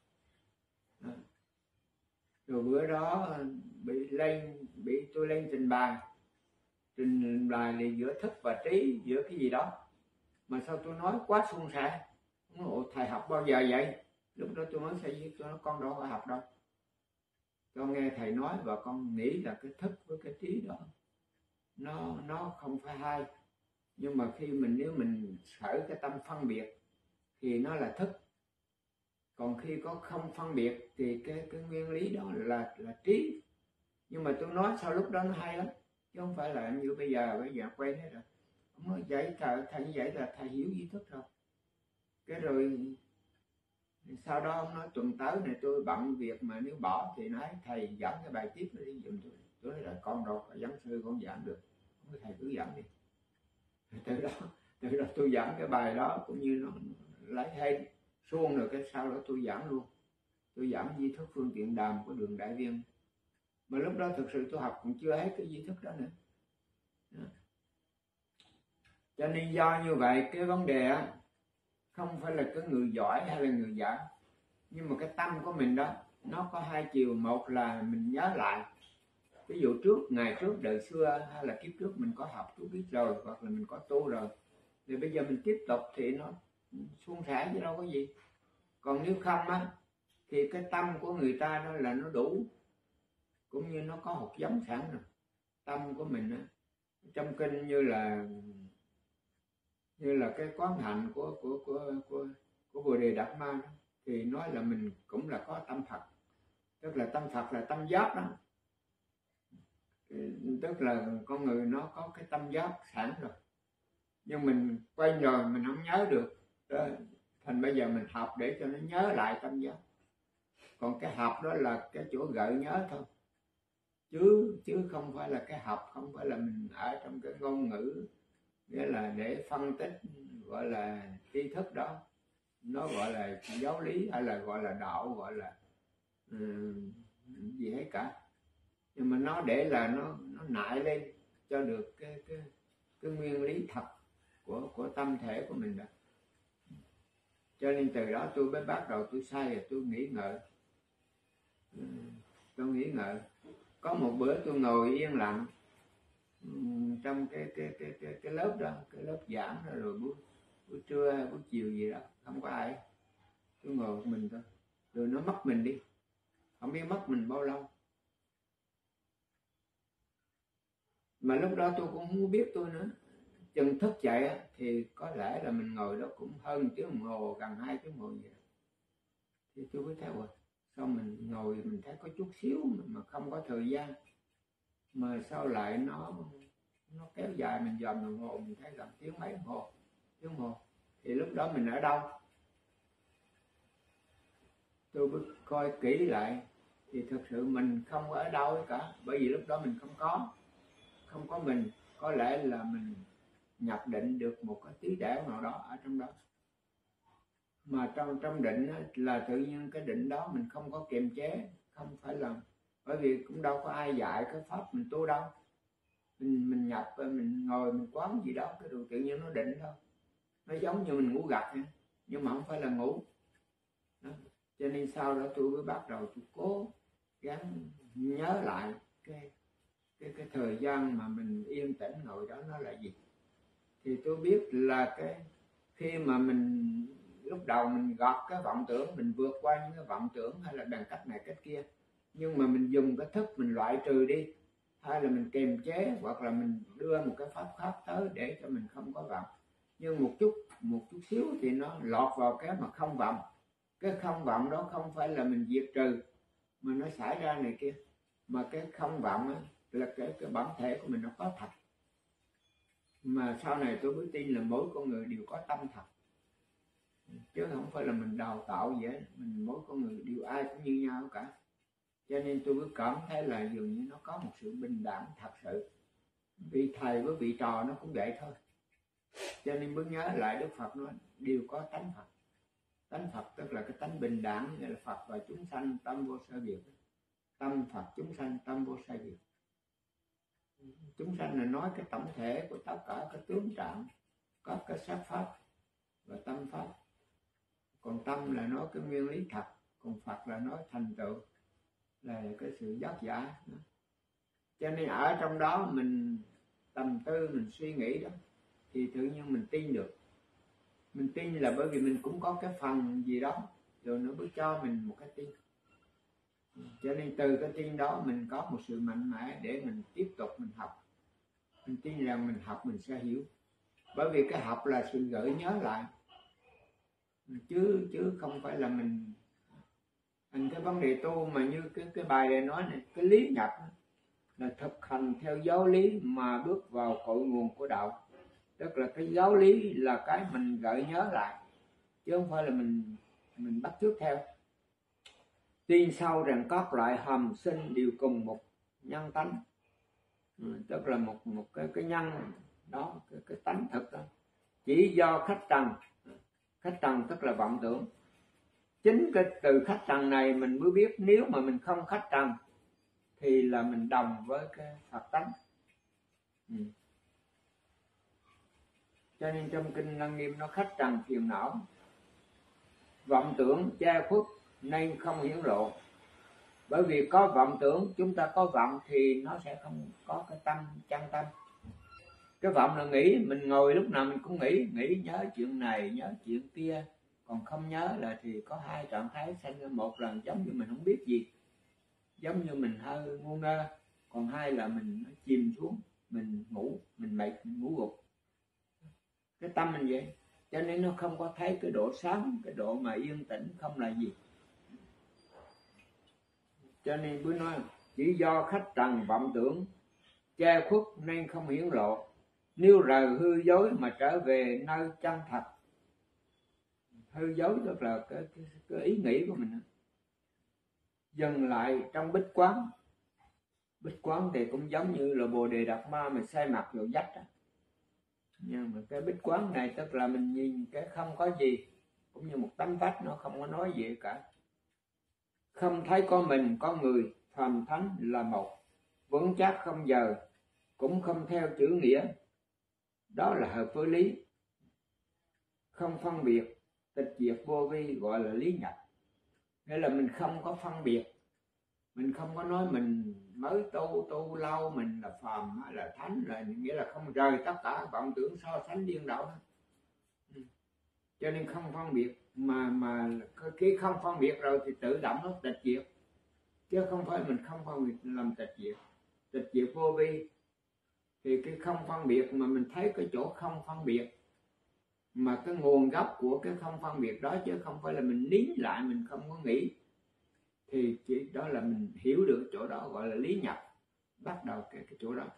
Rồi bữa đó bị tôi lên trình bày thì giữa thức và trí, giữa cái gì đó. mà sao tôi nói quá suôn sẻ. Ủa, thầy học bao giờ vậy? Lúc đó tôi nói sẽ viết, tôi nói con đâu phải học đâu, con nghe thầy nói và con nghĩ là cái thức với cái trí đó nó không phải hai, nhưng mà khi nếu mình khởi cái tâm phân biệt thì nó là thức, còn khi có không phân biệt thì cái nguyên lý đó là trí. Nhưng mà tôi nói sau lúc đó nó hay lắm, chứ không phải là như bây giờ quen hết rồi. Ông nói vậy thầy như vậy là thầy hiểu duy thức rồi. Cái rồi sau đó ông nói tuần tới này tôi bận việc mà nếu bỏ thì nói thầy dẫn cái bài tiếp đi giùm tôi. Tôi nói là con đâu có giảng sư con giảng được, thầy cứ giảng đi. Từ đó tôi giảng cái bài đó cũng như nó lấy thêm suông rồi, cái sau đó tôi giảng luôn. Tôi giảng duy thức phương tiện đàm của Đường Đại Viên, mà lúc đó thực sự tôi học cũng chưa hết cái duy thức đó nữa. Cho nên do như vậy cái vấn đề á không phải là cái người giỏi hay là người dở, nhưng mà cái tâm của mình đó nó có hai chiều. Một là mình nhớ lại ví dụ ngày trước đời xưa hay là kiếp trước mình có học chú biết rồi, hoặc là mình có tu rồi, thì bây giờ mình tiếp tục thì nó suôn sẻ chứ đâu có gì. Còn nếu không á thì cái tâm của người ta đó là nó đủ, cũng như nó có hột giống sẵn rồi. Tâm của mình á, trong kinh như là cái quán hạnh của Bồ Đề Đạt Ma đó, thì nói là mình cũng là có tâm Phật, tức là tâm Phật là tâm giác đó, tức là con người nó có cái tâm giác sẵn rồi, nhưng mình quay rồi mình không nhớ được đó. Thành bây giờ mình học để cho nó nhớ lại tâm giác. Còn cái học đó là cái chỗ gợi nhớ thôi, chứ không phải là cái học, không phải là mình ở trong cái ngôn ngữ nghĩa là để phân tích gọi là tri thức đó, nó gọi là giáo lý hay là gọi là đạo, gọi là gì hết cả. Nhưng mà nó để là nó nại lên cho được cái nguyên lý thật của tâm thể của mình đó. Cho nên từ đó tôi mới bắt đầu tôi sai rồi tôi nghĩ ngợi. Có một bữa tôi ngồi yên lặng trong cái lớp đó, cái lớp giảng đó, rồi buổi trưa buổi chiều gì đó không có ai, tôi ngồi một mình thôi, rồi nó mất mình đi, không biết mất mình bao lâu. Mà lúc đó tôi cũng không biết tôi nữa, chừng thức dậy thì có lẽ là mình ngồi đó cũng hơn tiếng đồng hồ, gần 2 tiếng đồng hồ gì đó. Thì tôi mới thấy rồi, sao mình ngồi mình thấy có chút xíu mà không có thời gian, mà sao lại nó kéo dài, mình dòm đồng hồ mình thấy gần tiếng mấy tiếng đồng hồ. Thì lúc đó mình ở đâu? Tôi mới coi kỹ lại thì thực sự mình không có ở đâu cả, bởi vì lúc đó mình không có mình. Có lẽ là mình nhập định được một cái tí đẻo nào đó ở trong đó, mà trong định là tự nhiên cái định đó mình không có kiềm chế, không phải là, bởi vì cũng đâu có ai dạy cái pháp mình tu đâu. Mình nhập mình ngồi mình quán gì đó cái đồ tự nhiên nó định thôi, nó giống như mình ngủ gật nhưng mà không phải là ngủ đó. Cho nên sau đó tôi mới bắt đầu tôi cố gắng nhớ lại cái thời gian mà mình yên tĩnh ngồi đó nó là gì. Thì tôi biết là cái khi mà mình lúc đầu mình gọt cái vọng tưởng, mình vượt qua những cái vọng tưởng hay là bằng cách này cách kia, nhưng mà mình dùng cái thức mình loại trừ đi, hay là mình kiềm chế, hoặc là mình đưa một cái pháp khác tới để cho mình không có vọng. Nhưng một chút xíu thì nó lọt vào cái mà không vọng. Cái không vọng đó không phải là mình diệt trừ mà nó xảy ra này kia, mà cái không vọng á là cái bản thể của mình nó có thật. Mà sau này tôi mới tin là mỗi con người đều có tâm thật, chứ không phải là mình đào tạo gì hết. Mình mỗi con người đều ai cũng như nhau cả. Cho nên tôi mới cảm thấy là dường như nó có một sự bình đẳng thật sự. Vị thầy với vị trò nó cũng vậy thôi. Cho nên mới nhớ lại Đức Phật nói đều có tánh Phật. Tánh Phật tức là cái tánh bình đẳng, nghĩa là Phật và chúng sanh tâm vô sai biệt. Tâm Phật chúng sanh tâm vô sai biệt. Chúng sanh là nói cái tổng thể của tất cả các tướng trạng, có cái sắc pháp và tâm pháp. Còn tâm là nói cái nguyên lý thật, còn Phật là nói thành tựu, là cái sự giác giả. Cho nên ở trong đó mình tầm tư, mình suy nghĩ đó, thì tự nhiên mình tin được. Mình tin là bởi vì mình cũng có cái phần gì đó rồi nó mới cho mình một cái tin, cho nên từ cái tin đó mình có một sự mạnh mẽ để mình tiếp tục mình học. Mình tin rằng mình học mình sẽ hiểu, bởi vì cái học là sự gợi nhớ lại, chứ không phải là mình cái vấn đề tu mà như cái bài này nói này, cái lý nhập là thực hành theo giáo lý mà bước vào cội nguồn của đạo. Tức là cái giáo lý là cái mình gợi nhớ lại, chứ không phải là mình bắt chước theo. Tin sâu rằng các loại hầm sinh đều cùng một nhân tánh, tức là một cái nhân đó, cái tánh thực đó, chỉ do khách trần tức là vọng tưởng. Chính cái từ khách trần này mình mới biết nếu mà mình không khách trần thì là mình đồng với cái Phật tánh. Cho nên trong kinh Lăng Nghiêm nó khách trần phiền não, vọng tưởng che khuất nên không hiển lộ. Bởi vì có vọng tưởng, chúng ta có vọng thì nó sẽ không có cái tâm, chân tâm. Cái vọng là nghĩ, mình ngồi lúc nào mình cũng nghĩ nhớ chuyện này, nhớ chuyện kia. Còn không nhớ là thì có hai trạng thái sanh ra. Một là giống như mình không biết gì, giống như mình hơi ngu ngơ. Còn hai là mình chìm xuống, mình ngủ, mình mệt, mình ngủ gục. Cái tâm mình vậy, cho nên nó không có thấy cái độ sáng, cái độ mà yên tĩnh không là gì. Cho nên Bữa nói chỉ do khách trần vọng tưởng che khuất nên không hiển lộ. Nếu rời hư dối mà trở về nơi chân thật. Hư dối tức là cái ý nghĩ của mình. Dừng lại trong bích quán. Bích quán thì cũng giống như là Bồ Đề Đạt Ma mình sai mặt vào vách đó. Nhưng mà cái bích quán này tức là mình nhìn cái không có gì, cũng như một tấm vách, nó không có nói gì cả. Không thấy có mình, có người, phàm thánh là một, vững chắc không giờ, cũng không theo chữ nghĩa. Đó là hợp với lý. Không phân biệt, tịch diệt vô vi gọi là lý nhập. Nghĩa là mình không có phân biệt. Mình không có nói mình mới tu lâu mình là phàm hay là thánh, là nghĩa là không rời tất cả vọng tưởng so sánh điên đảo đó. Cho nên không phân biệt, mà khi không phân biệt rồi thì tự động nó tịch diệt, chứ không phải mình không phân biệt làm tịch diệt. Tịch diệt vô vi thì cái không phân biệt mà mình thấy cái chỗ không phân biệt, mà cái nguồn gốc của cái không phân biệt đó, chứ không phải là mình nín lại mình không có nghĩ, thì chỉ đó là mình hiểu được chỗ đó, gọi là lý nhập, bắt đầu cái chỗ đó.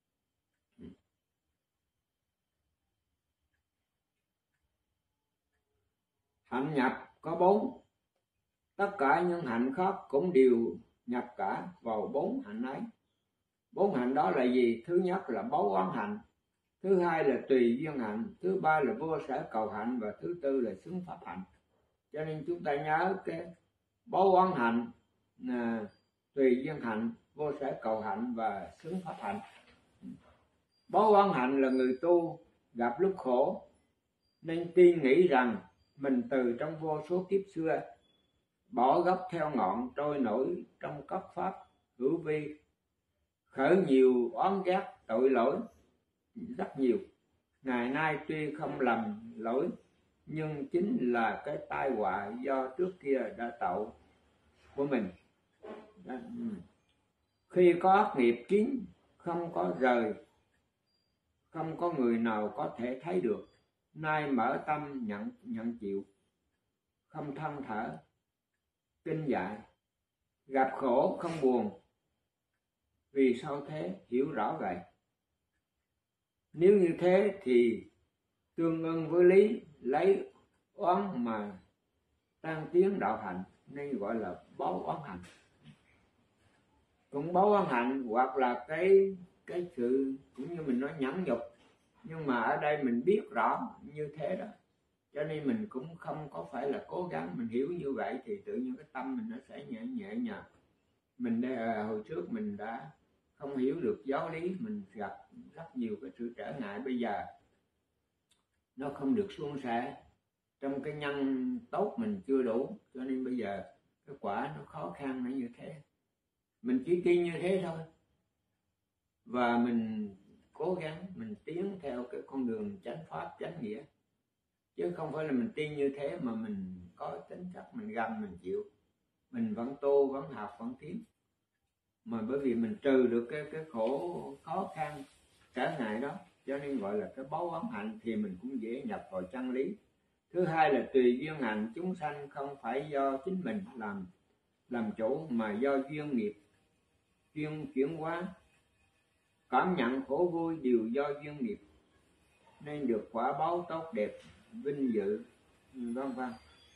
Hạnh nhập có 4, tất cả những hạnh khác cũng đều nhập cả vào 4 hạnh ấy. 4 hạnh đó là gì? Thứ nhất là báu oán hạnh, thứ hai là tùy duyên hạnh, thứ ba là vô sở cầu hạnh, và thứ tư là xứng pháp hạnh. Cho nên chúng ta nhớ cái báu oán hạnh, tùy duyên hạnh, vô sở cầu hạnh và xứng pháp hạnh. Báu oán hạnh là người tu gặp lúc khổ nên tiên nghĩ rằng mình từ trong vô số kiếp xưa bỏ gốc theo ngọn, trôi nổi trong cấp pháp hữu vi, khởi nhiều oán ghét tội lỗi rất nhiều. Ngày nay tuy không lầm lỗi, nhưng chính là cái tai họa do trước kia đã tạo của mình. Khi có ác nghiệp kiến không có rời, không có người nào có thể thấy được. Nay mở tâm nhận chịu, không than thở kinh dại, gặp khổ không buồn. Vì sao thế? Hiểu rõ vậy. Nếu như thế thì tương ưng với lý, lấy oán mà tăng tiến đạo hạnh, nên gọi là báu oán hạnh. Cũng báu oán hạnh hoặc là cái sự cũng như mình nói nhẫn nhục, nhưng mà ở đây mình biết rõ như thế đó, cho nên mình cũng không có phải là cố gắng. Mình hiểu như vậy thì tự nhiên cái tâm mình nó sẽ nhẹ nhàng. Mình hồi trước mình đã không hiểu được giáo lý, mình gặp rất nhiều cái sự trở ngại. Bây giờ nó không được suôn sẻ, trong cái nhân tốt mình chưa đủ, cho nên bây giờ cái quả nó khó khăn là như thế. Mình chỉ tin như thế thôi, và mình cố gắng mình tiến theo cái con đường chánh pháp chánh nghĩa, chứ không phải là mình tin như thế mà mình có tính chất mình ganh mình chịu. Mình vẫn tu, vẫn học, vẫn tiến, mà bởi vì mình trừ được cái khổ khó khăn trở ngại đó, cho nên gọi là cái báu ấn hạnh, thì mình cũng dễ nhập vào chân lý. Thứ hai là tùy duyên hành, chúng sanh không phải do chính mình làm chủ, mà do duyên nghiệp, duyên chuyển hóa. Cảm nhận khổ vui đều do duyên nghiệp, nên được quả báo tốt đẹp, vinh dự, vân vân.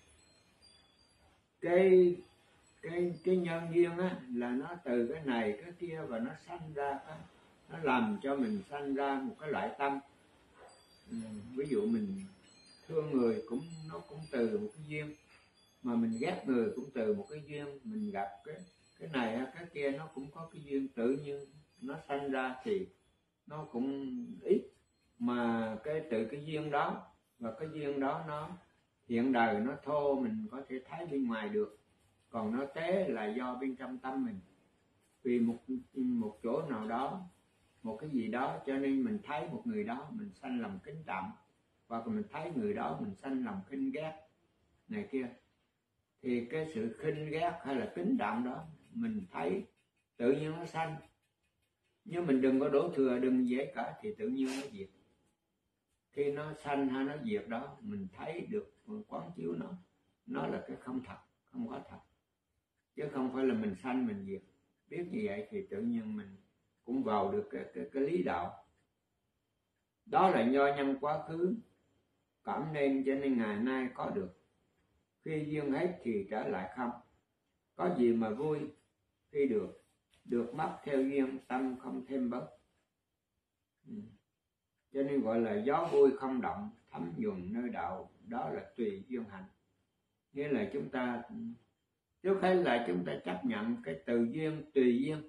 Cái nhân duyên á là nó từ cái này cái kia, và nó sanh ra nó làm cho mình sanh ra một cái loại tâm. Ví dụ mình thương người nó cũng từ một cái duyên, mà mình ghét người cũng từ một cái duyên. Mình gặp cái này cái kia nó cũng có cái duyên, tự nhiên nó sanh ra thì nó cũng ít, mà từ cái duyên đó, và cái duyên đó nó hiện đời nó thô mình có thể thấy bên ngoài được, còn nó tế là do bên trong tâm mình. Vì một chỗ nào đó, một cái gì đó, cho nên mình thấy một người đó mình sanh lòng kính trọng, hoặc là mình thấy người đó mình sanh lòng khinh ghét này kia. Thì cái sự khinh ghét hay là kính trọng đó mình thấy tự nhiên nó sanh, nhưng mình đừng có đổ thừa, đừng dễ cả, thì tự nhiên nó diệt. Khi nó sanh hay nó diệt đó mình thấy được, quán chiếu nó là cái không thật, không có thật, chứ không phải là mình sanh mình diệt. Biết như vậy thì tự nhiên mình cũng vào được cái lý đạo. Đó là do nhân quá khứ cảm nên, cho nên ngày nay có được. Khi duyên hết thì trở lại không. Có gì mà vui khi được mất theo duyên, tâm không thêm bớt. Cho nên gọi là gió vui không động, thấm nhuần nơi đạo. Đó là tùy duyên hành. Nghĩa là chúng ta trước hết là chúng ta chấp nhận cái từ duyên, tùy duyên.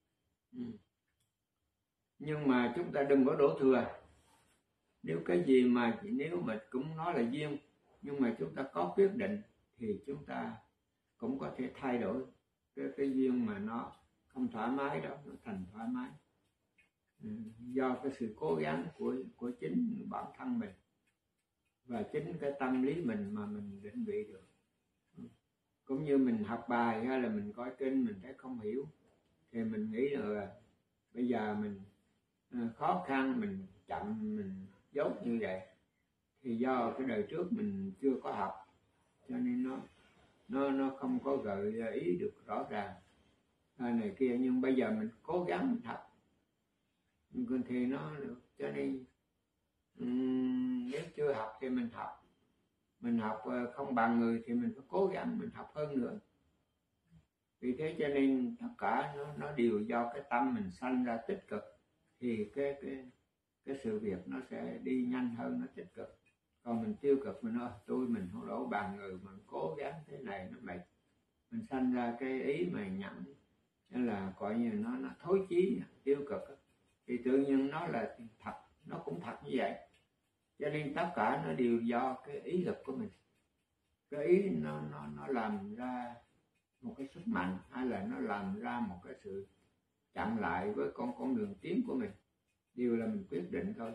Nhưng mà chúng ta đừng có đổ thừa. Nếu cái gì mà nếu mà cũng nói là duyên, nhưng mà chúng ta có quyết định thì chúng ta cũng có thể thay đổi cái duyên mà nó không thoải mái đó, nó thành thoải mái. Do cái sự cố gắng của chính bản thân mình và chính cái tâm lý mình mà mình định vị được. Cũng như mình học bài hay là mình coi kinh mình thấy không hiểu, thì mình nghĩ là bây giờ mình khó khăn, mình chậm, mình dốt như vậy, thì do cái đời trước mình chưa có học, cho nên nó không có gợi ý được rõ ràng này kia. Nhưng bây giờ mình cố gắng mình học thì nó được. Cho nên nếu chưa học thì mình học không bằng người thì mình phải cố gắng mình học hơn nữa. Vì thế cho nên tất cả nó đều do cái tâm mình sanh ra tích cực, thì cái sự việc nó sẽ đi nhanh hơn, nó tích cực. Còn mình tiêu cực, mình nói mình không đổ bằng người, mình cố gắng thế này nó mệt, mình sanh ra cái ý mà nhận, nên là coi như nó thối chí tiêu cực, thì tự nhiên nó là thật, nó cũng thật như vậy. Cho nên tất cả nó đều do cái ý lực của mình. Cái ý nó làm ra một cái sức mạnh, hay là nó làm ra một cái sự chặn lại với con đường tiến của mình, đều là mình quyết định thôi.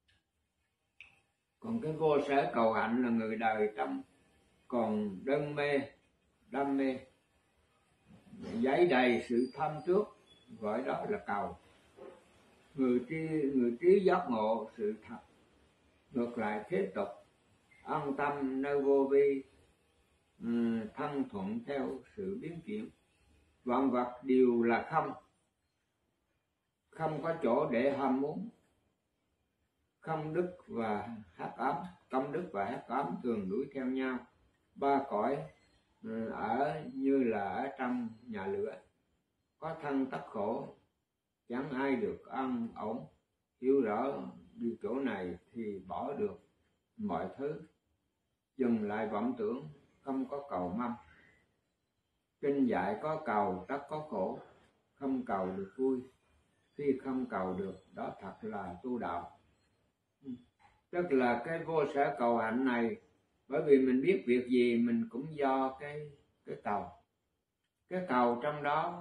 Còn cái vô sở cầu hạnh là người đời trong còn đam mê giấy đầy sự tham trước, gọi đó là cầu. Người trí giác ngộ sự thật, ngược lại thế tục, an tâm nơi vô vi, thân thuận theo sự biến chuyển. Vạn vật đều là không có chỗ để ham muốn. Công đức và hắc ám thường đuổi theo nhau. Ba cõi ở như là ở trong nhà lửa, có thân tất khổ, chẳng ai được an ổn. Hiểu rõ đi chỗ này thì bỏ được mọi thứ, dừng lại vọng tưởng, không có cầu mong. Kinh dạy có cầu tất có khổ, không cầu được vui, khi không cầu được đó thật là tu đạo. Tức là cái vô sở cầu hạnh này, bởi vì mình biết việc gì mình cũng do cái cầu. Cái cầu trong đó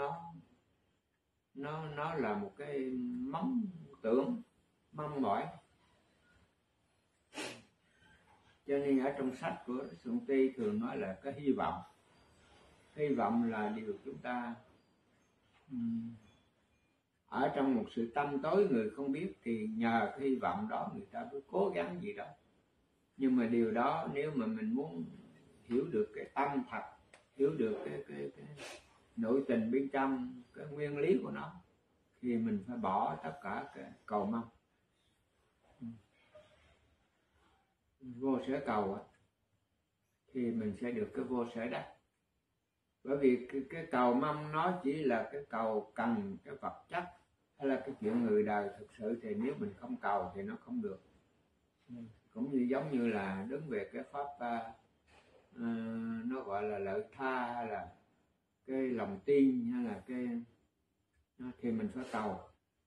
nó là một cái mong tưởng, mong mỏi. Cho nên ở trong sách của Xuân Ti thường nói là cái hy vọng. Hy vọng là điều chúng ta ở trong một sự tăm tối người không biết, thì nhờ cái hy vọng đó người ta mới cố gắng gì đó. Nhưng mà điều đó nếu mà mình muốn hiểu được cái tâm thật, hiểu được cái nội tình bên trong, cái nguyên lý của nó, thì mình phải bỏ tất cả cái cầu mong. Vô sở cầu thì mình sẽ được cái vô sở đắc. Bởi vì cái cầu mong nó chỉ là cái cầu cần cái vật chất hay là cái chuyện người đời. Thực sự thì nếu mình không cầu thì nó không được. Cũng như giống như là đứng về cái pháp nó gọi là lợi tha, hay là cái lòng tin, hay là cái thì mình phải cầu.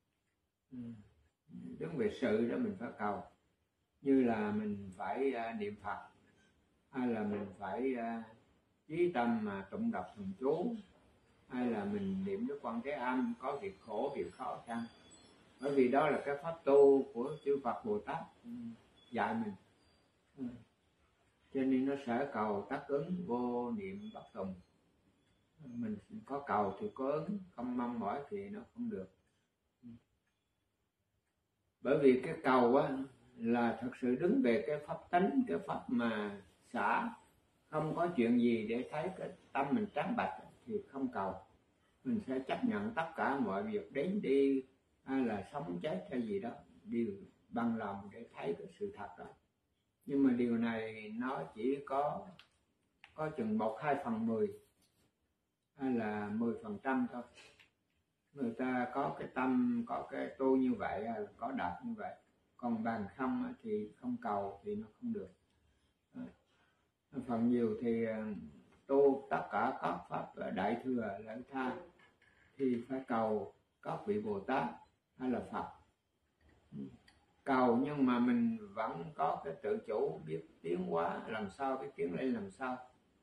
Đứng về sự đó mình phải cầu, như là mình phải niệm Phật, hay là mình phải chí tâm mà tụng đọc thần chú, hay là mình niệm Đức Quan Thế Âm có việc khổ việc khó chăng. Bởi vì đó là cái pháp tu của chư Phật Bồ Tát dạy mình. Cho nên nó sẽ cầu tác ứng, vô niệm bất tùng. Mình có cầu thì có ứng, không mong mỏi thì nó không được. Bởi vì cái cầu là thật sự đứng về cái pháp tánh, cái pháp mà xả, không có chuyện gì để thấy cái tâm mình trắng bạch thì không cầu. Mình sẽ chấp nhận tất cả mọi việc đến đi, hay là sống chết hay gì đó, đều bằng lòng để thấy cái sự thật đó. Nhưng mà điều này nó chỉ có chừng 1/2/10 hay là 10% thôi. Người ta có cái tâm, có cái tu như vậy, có đạt như vậy. Còn bằng không thì không cầu thì nó không được. Phần nhiều thì tu tất cả các pháp đại thừa lợi tha thì phải cầu các vị Bồ Tát hay là Phật. Cầu nhưng mà mình vẫn có cái tự chủ, biết tiến hóa làm sao, biết tiến lên làm sao.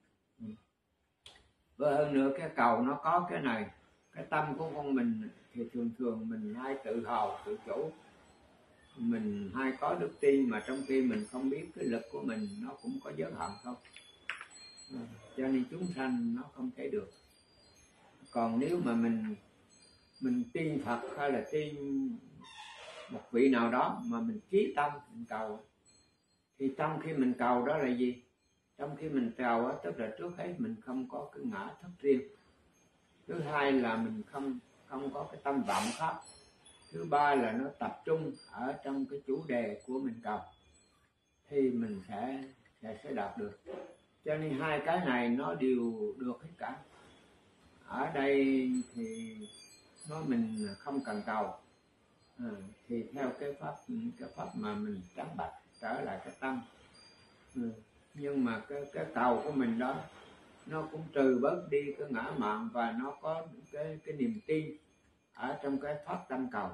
Và hơn nữa cái cầu nó có cái này, cái tâm của con mình thì thường mình hay tự hào tự chủ, mình hay có đức tin, mà trong khi mình không biết cái lực của mình nó cũng có giới hạn không. Cho nên chúng sanh nó không thể được. Còn nếu mà mình tin Phật hay là tin một vị nào đó mà mình chí tâm mình cầu, thì trong khi mình cầu đó là gì? Trong khi mình cầu tức là trước hết mình không có cái ngã thức riêng. Thứ hai là mình không có cái tâm vọng khác. Thứ ba là nó tập trung ở trong cái chủ đề của mình cầu, thì mình sẽ đạt được. Cho nên hai cái này nó đều được hết cả. Ở đây thì nói mình không cần cầu, thì theo cái pháp mà mình trắng bạch trở lại cái tâm. Nhưng mà cái cầu của mình đó nó cũng trừ bớt đi cái ngã mạn, và nó có cái niềm tin ở trong cái pháp tâm cầu.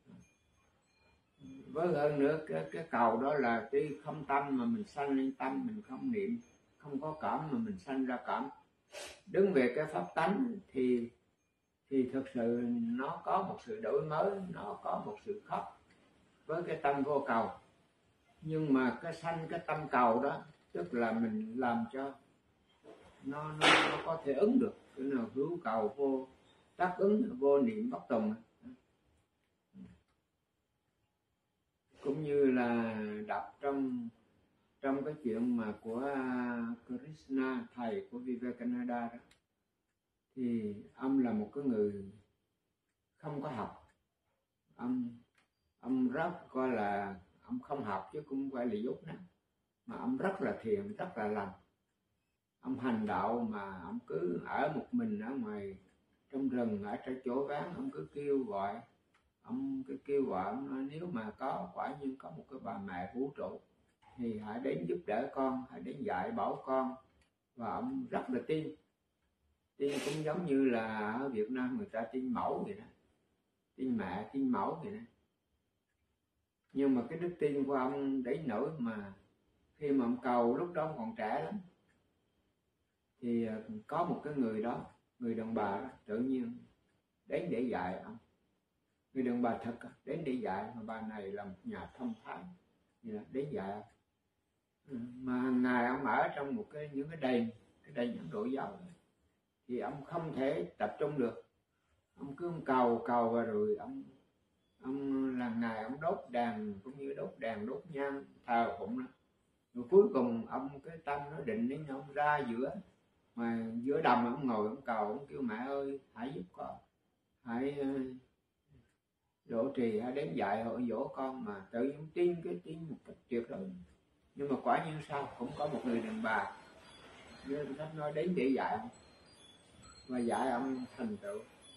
Với hơn nữa cái cầu đó là tuy không tâm mà mình sanh lên tâm, mình không niệm, không có cảm mà mình sanh ra cảm. Đứng về cái pháp tánh thì thực sự nó có một sự đổi mới, nó có một sự khác với cái tâm vô cầu. Nhưng mà cái sanh cái tâm cầu đó tức là mình làm cho nó có thể ứng được. Cái nào hữu cầu vô tác ứng, vô niệm bất tùng. Cũng như là đọc trong cái chuyện mà của Krishna, thầy của Vivekananda đó, thì ông là một cái người không có học. Ông rất coi là ông không học chứ cũng phải là dốt lắm, mà ông rất là thiện, rất là lành. Ông hành đạo mà ông cứ ở một mình ở ngoài trong rừng, ở trong chỗ vắng, ông cứ kêu gọi. Ông nói nếu mà có quả nhiên có một cái bà mẹ vũ trụ thì hãy đến giúp đỡ con, hãy đến dạy bảo con. Và ông rất là tin cũng giống như là ở Việt Nam người ta tin mẫu vậy đó, tin mẹ, tin mẫu vậy đó. Nhưng mà cái đức tin của ông đến nỗi mà khi mà ông cầu lúc đó ông còn trẻ lắm, thì có một cái người đó, người đàn bà đó, tự nhiên đến để dạy ông. Người đàn bà thật đến để dạy, mà bà này là một nhà thông thái, đến dạy. mà hàng ngày ông ở trong một những cái đền Ấn Độ giáo thì ông không thể tập trung được. Ông cứ cầu và rồi ông lần ngày ông đốt đèn, cũng như đốt đèn đốt nhang thờ phụng đó. Rồi cuối cùng ông cái tâm nó định đến ông ra giữa đồng, ông ngồi ông cầu, ông kêu mẹ ơi hãy giúp con, hãy độ trì, hãy đến dạy hội dỗ con. Mà tự nhiên tin một cách tuyệt đối. Nhưng mà quả nhiên sao cũng có một người đàn bà như sách nói đến để dạy ông, và dạy ông thành tựu.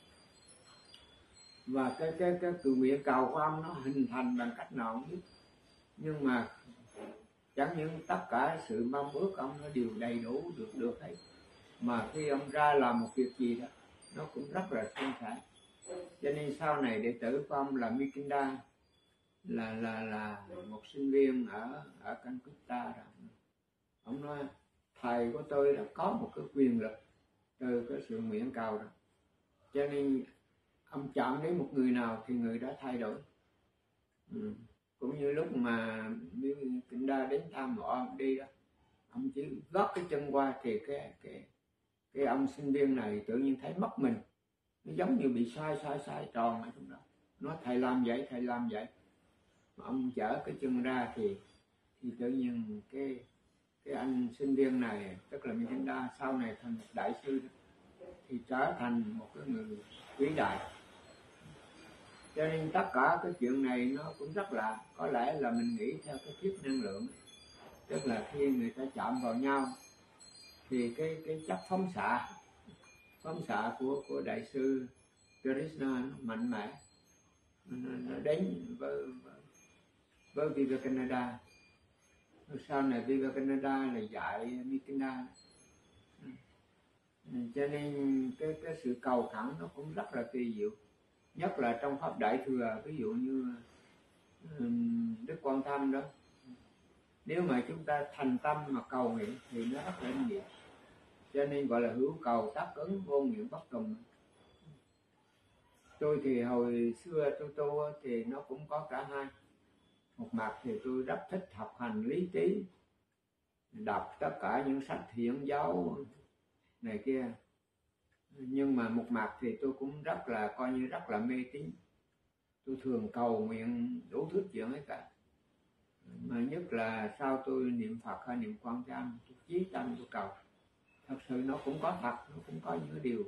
Và cái cự nguyện cầu của ông nó hình thành bằng cách nào không biết, nhưng mà chẳng những tất cả sự mong ước ông nó đều đầy đủ được hết, mà khi ông ra làm một việc gì đó nó cũng rất là suôn sẻ. Cho nên sau này đệ tử của ông là Mikinda là một sinh viên ở Calcutta đó. Ông nói thầy của tôi đã có một cái quyền lực từ cái sự nguyện cầu đó, cho nên ông chạm đến một người nào thì người đó thay đổi. Cũng như lúc mà Mikinda đến thăm ông đi đó, ông chỉ gót cái chân qua thì cái ông sinh viên này tự nhiên thấy mất mình, nó giống như bị sai tròn ở trong đó. Nói thầy làm vậy. Mà ông chở cái chân ra thì tự nhiên cái anh sinh viên này, tức là Mikinda, sau này thành một đại sư thì trở thành một cái người vĩ đại. Cho nên tất cả cái chuyện này nó cũng rất là, có lẽ là mình nghĩ theo cái thuyết năng lượng, tức là khi người ta chạm vào nhau thì cái chất phóng xạ của đại sư Krishna nó mạnh mẽ, nó đến với Vivekananda. Sau này Vivekananda là dạy Mikinda. Cho nên cái sự cầu khẩn nó cũng rất là kỳ diệu, nhất là trong pháp đại thừa. Ví dụ như Đức Quan Tâm đó, nếu mà chúng ta thành tâm mà cầu nguyện thì nó rất là ý nghĩa. Cho nên gọi là hữu cầu tác ứng, vô nguyện bất tùng. Tôi thì hồi xưa tôi tu thì nó cũng có cả hai. Một mặt thì tôi rất thích học hành lý trí, đọc tất cả những sách thiện giáo này kia, nhưng mà một mặt thì tôi cũng rất là coi như rất là mê tín. Tôi thường cầu nguyện đủ thứ chuyện ấy cả, mà nhất là sau tôi niệm Phật hay niệm Quan Âm, tôi chí tâm tôi cầu, thật sự nó cũng có thật, nó cũng có những điều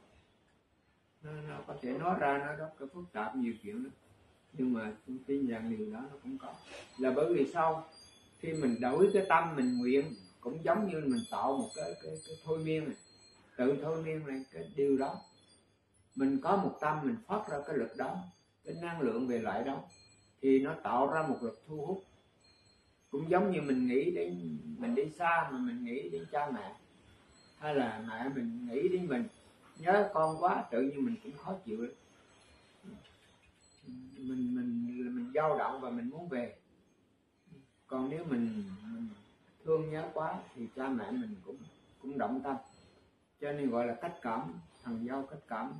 nó có thể nói ra nó rất là phức tạp, nhiều chuyện đó. Nhưng mà tôi tin rằng điều đó nó cũng có, là bởi vì sao? Khi mình đổi cái tâm mình nguyện, cũng giống như mình tạo một cái thôi miên này, tự thôi miên này cái điều đó. Mình có một tâm mình phát ra cái lực đó, cái năng lượng về lại đó, thì nó tạo ra một lực thu hút. Cũng giống như mình nghĩ đến, mình đi xa mà mình nghĩ đến cha mẹ, hay là mẹ mình nghĩ đến mình, nhớ con quá, tự nhiên mình cũng khó chịu. Mình dao động và mình muốn về. Còn nếu mình thương nhớ quá thì cha mẹ mình cũng động tâm. Cho nên gọi là cách cảm, thần giao cách cảm.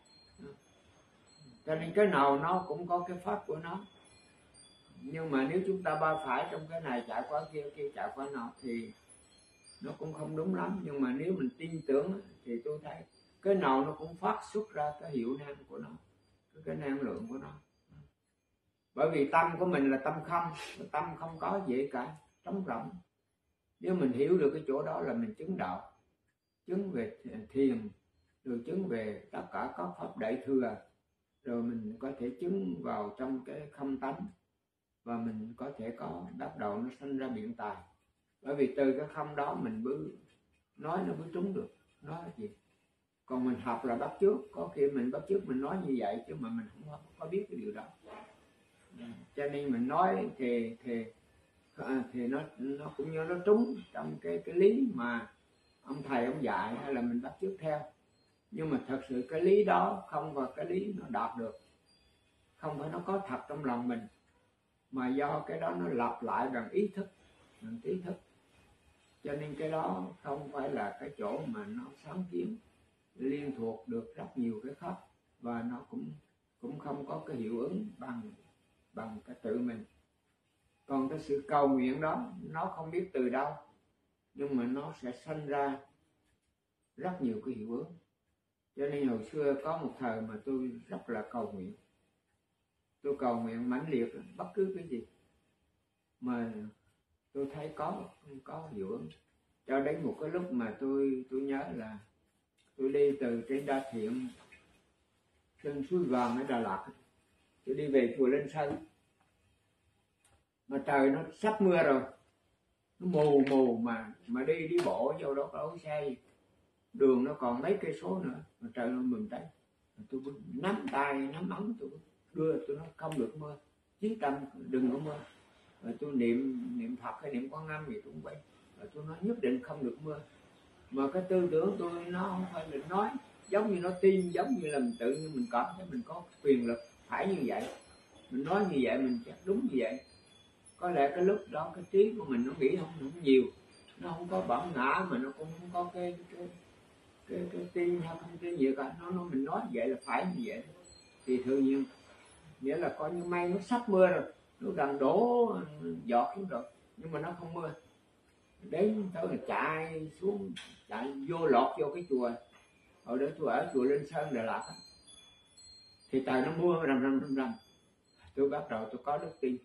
Cho nên cái nào nó cũng có cái pháp của nó. Nhưng mà nếu chúng ta ba phải trong cái này chạy qua kia, kia chạy qua nọ thì nó cũng không đúng lắm. Nhưng mà nếu mình tin tưởng thì tôi thấy cái nào nó cũng phát xuất ra cái hiệu năng của nó, cái năng lượng của nó. Bởi vì tâm của mình là tâm không có gì cả, trống rỗng. Nếu mình hiểu được cái chỗ đó là mình chứng đạo, chứng về thiền, rồi chứng về tất cả các pháp đại thừa, rồi mình có thể chứng vào trong cái không tánh, và mình có thể có bắt đầu nó sinh ra biện tài. Bởi vì từ cái không đó mình mới nói, nó mới trúng được. Nói gì? Còn mình học là bắt chước, có khi mình bắt chước mình nói như vậy chứ mà mình không có biết cái điều đó. Cho nên mình nói thì nó cũng như nó trúng trong cái lý mà ông thầy ông dạy, hay là mình bắt chước theo. Nhưng mà thật sự cái lý đó không phải cái lý nó đạt được, không phải nó có thật trong lòng mình, mà do cái đó nó lặp lại bằng ý thức. Cho nên cái đó không phải là cái chỗ mà nó sáng kiến liên thuộc được rất nhiều cái khác, và nó cũng không có cái hiệu ứng bằng cái tự mình. Còn cái sự cầu nguyện đó nó không biết từ đâu, nhưng mà nó sẽ sinh ra rất nhiều cái hiệu ứng. Cho nên hồi xưa có một thời mà tôi rất là cầu nguyện, tôi cầu nguyện mãnh liệt bất cứ cái gì mà tôi thấy có hiệu ứng. Cho đến một cái lúc mà tôi nhớ là tôi đi từ trên Đa Thiện trên suối Vàng ở Đà Lạt, tôi đi về chùa Linh Sơn, mà trời nó sắp mưa rồi, nó mù mù mà đi bộ vô đó có xe gì. Đường nó còn mấy cây số nữa mà trời nó mừng tấy, tôi nắm tay nắm ống, tôi đưa tôi nó không được mưa, chí tâm đừng có mưa. Rồi tôi niệm Phật hay niệm Quan Âm gì tôi cũng vậy, rồi tôi nói nhất định không được mưa. Mà cái tư tưởng tôi nó không phải là nói giống như nó tin, giống như là mình tự nhiên mình cảm thấy mình có quyền lực phải như vậy, mình nói như vậy mình chắc đúng như vậy. Có lẽ cái lúc đó cái trí của mình nó nghĩ không nhiều, nó không có bản ngã, mà nó cũng không có cái tin hay không tin gì cả. Nó mình nói vậy là phải như vậy, thì tự nhiên nghĩa là coi như may nó sắp mưa rồi, nó gần đổ giọt xuống rồi, nhưng mà nó không mưa. Đến tới là chạy xuống, chạy vô lọt vô cái chùa hồi đó tôi ở chùa Linh Sơn Đà Lạt, thì trời nó mưa rầm. Tôi bắt đầu tôi có đức tin.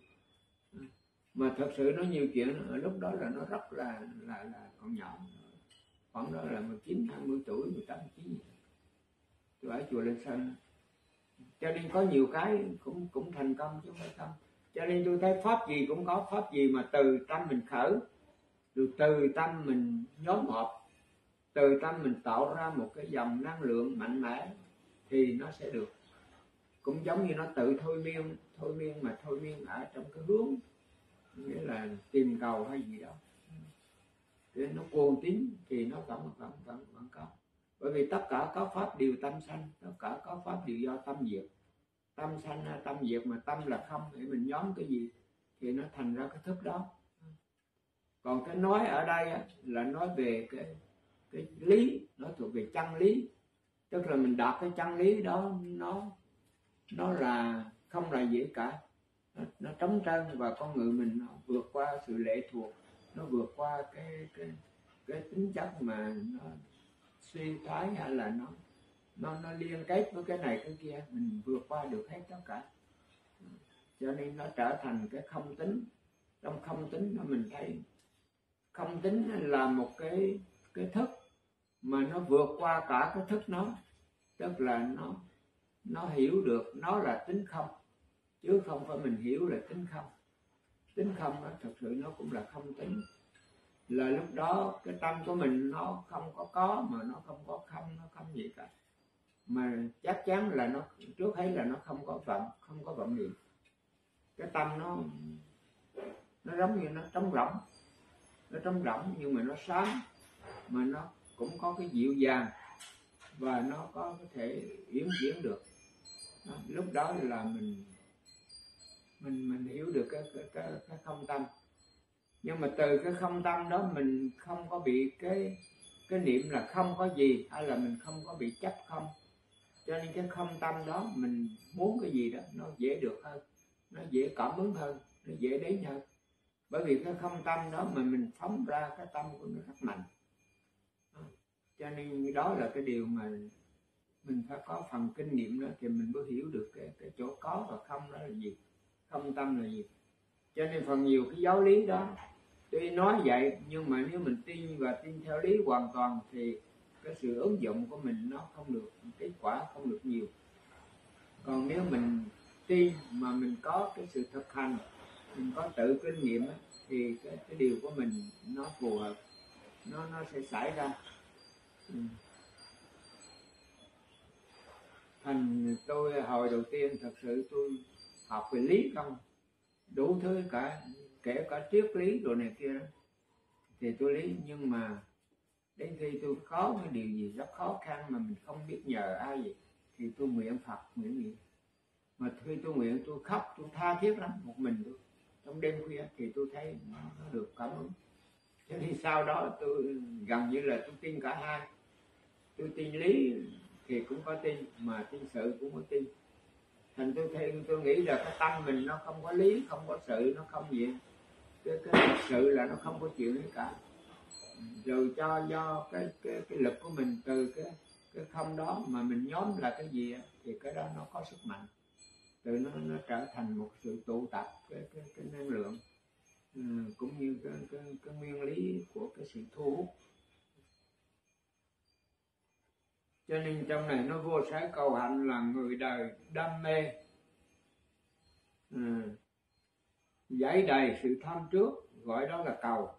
Mà thật sự nó nhiều chuyện. Ở lúc đó là nó rất là còn nhỏ, khoảng đó là 19, 20 tuổi, 18, 19. Tôi ở chùa Linh Sơn, cho nên có nhiều cái cũng thành công chứ không phải không. Cho nên tôi thấy pháp gì cũng có pháp gì mà từ tâm mình khởi, được từ tâm mình nhóm họp, từ tâm mình tạo ra một cái dòng năng lượng mạnh mẽ thì nó sẽ được. Cũng giống như nó tự thôi miên mà thôi miên ở trong cái hướng nghĩa là tìm cầu hay gì đó, thì nó cuồng tín thì nó vẫn có. Bởi vì tất cả các pháp đều tâm sanh, tất cả các pháp đều do tâm diệt. Tâm sanh tâm diệt, mà tâm là không thì mình nhóm cái gì thì nó thành ra cái thức đó. Còn cái nói ở đây là nói về cái lý, nó thuộc về chân lý, tức là mình đạt cái chân lý đó, nó là không là gì cả, nó trống trơn, và con người mình nó vượt qua sự lệ thuộc, nó vượt qua cái tính chất mà nó suy thoái, hay là nó liên kết với cái này cái kia, mình vượt qua được hết tất cả. Cho nên nó trở thành cái không tính. Trong không tính đó mình thấy không tính là một cái thức mà nó vượt qua cả cái thức nó, tức là nó hiểu được nó là tính không, chứ không phải mình hiểu là tính không. Tính không đó thực sự nó cũng là không tính, là lúc đó cái tâm của mình nó không có mà nó không có không, nó không gì cả, mà chắc chắn là nó trước hết là nó không có vọng niệm. Cái tâm nó giống như nó trống rỗng, nhưng mà nó sáng, mà nó cũng có cái dịu dàng, và nó có thể yến chuyển được đó. Lúc đó là mình hiểu được cái không tâm. Nhưng mà từ cái không tâm đó mình không có bị cái niệm là không có gì, hay là mình không có bị chấp không. Cho nên cái không tâm đó mình muốn cái gì đó nó dễ được hơn, nó dễ cảm ứng hơn, nó dễ đến hơn. Bởi vì cái không tâm đó mà mình phóng ra cái tâm của nó rất mạnh. Cho nên đó là cái điều mà mình phải có phần kinh nghiệm đó thì mình mới hiểu được cái chỗ có và không đó là gì, không tâm là gì. Cho nên phần nhiều cái giáo lý đó tuy nói vậy, nhưng mà nếu mình tin và tin theo lý hoàn toàn thì cái sự ứng dụng của mình nó không được, kết quả không được nhiều. Còn nếu mình tin mà mình có cái sự thực hành, mình có tự kinh nghiệm thì cái điều của mình nó phù hợp, nó sẽ xảy ra. Thành tôi hồi đầu tiên thật sự tôi học về lý không, đủ thứ cả, kể cả triết lý đồ này kia đó, thì tôi lý. Nhưng mà đến khi tôi có cái điều gì rất khó khăn mà mình không biết nhờ ai gì, thì tôi nguyện Phật, nguyện gì. Mà khi tôi nguyện tôi khóc, tôi tha thiết lắm, một mình tôi trong đêm khuya, thì tôi thấy nó được cảm ứng. Cho nên sau đó tôi gần như là tôi tin cả hai. Tôi tin lý thì cũng có tin, mà tin sự cũng có tin. thành tôi nghĩ là cái tâm mình nó không có lý, không có sự, nó không gì, cái thực sự là nó không có chuyện gì cả. Rồi do cái lực của mình từ cái không đó mà mình nhóm là cái gì thì cái đó nó có sức mạnh, từ nó trở thành một sự tụ tập cái năng lượng, cũng như cái nguyên lý của cái sự thu hút. Cho nên trong này nó vô sở cầu hạnh là người đời đam mê, giải đầy sự tham trước, gọi đó là cầu.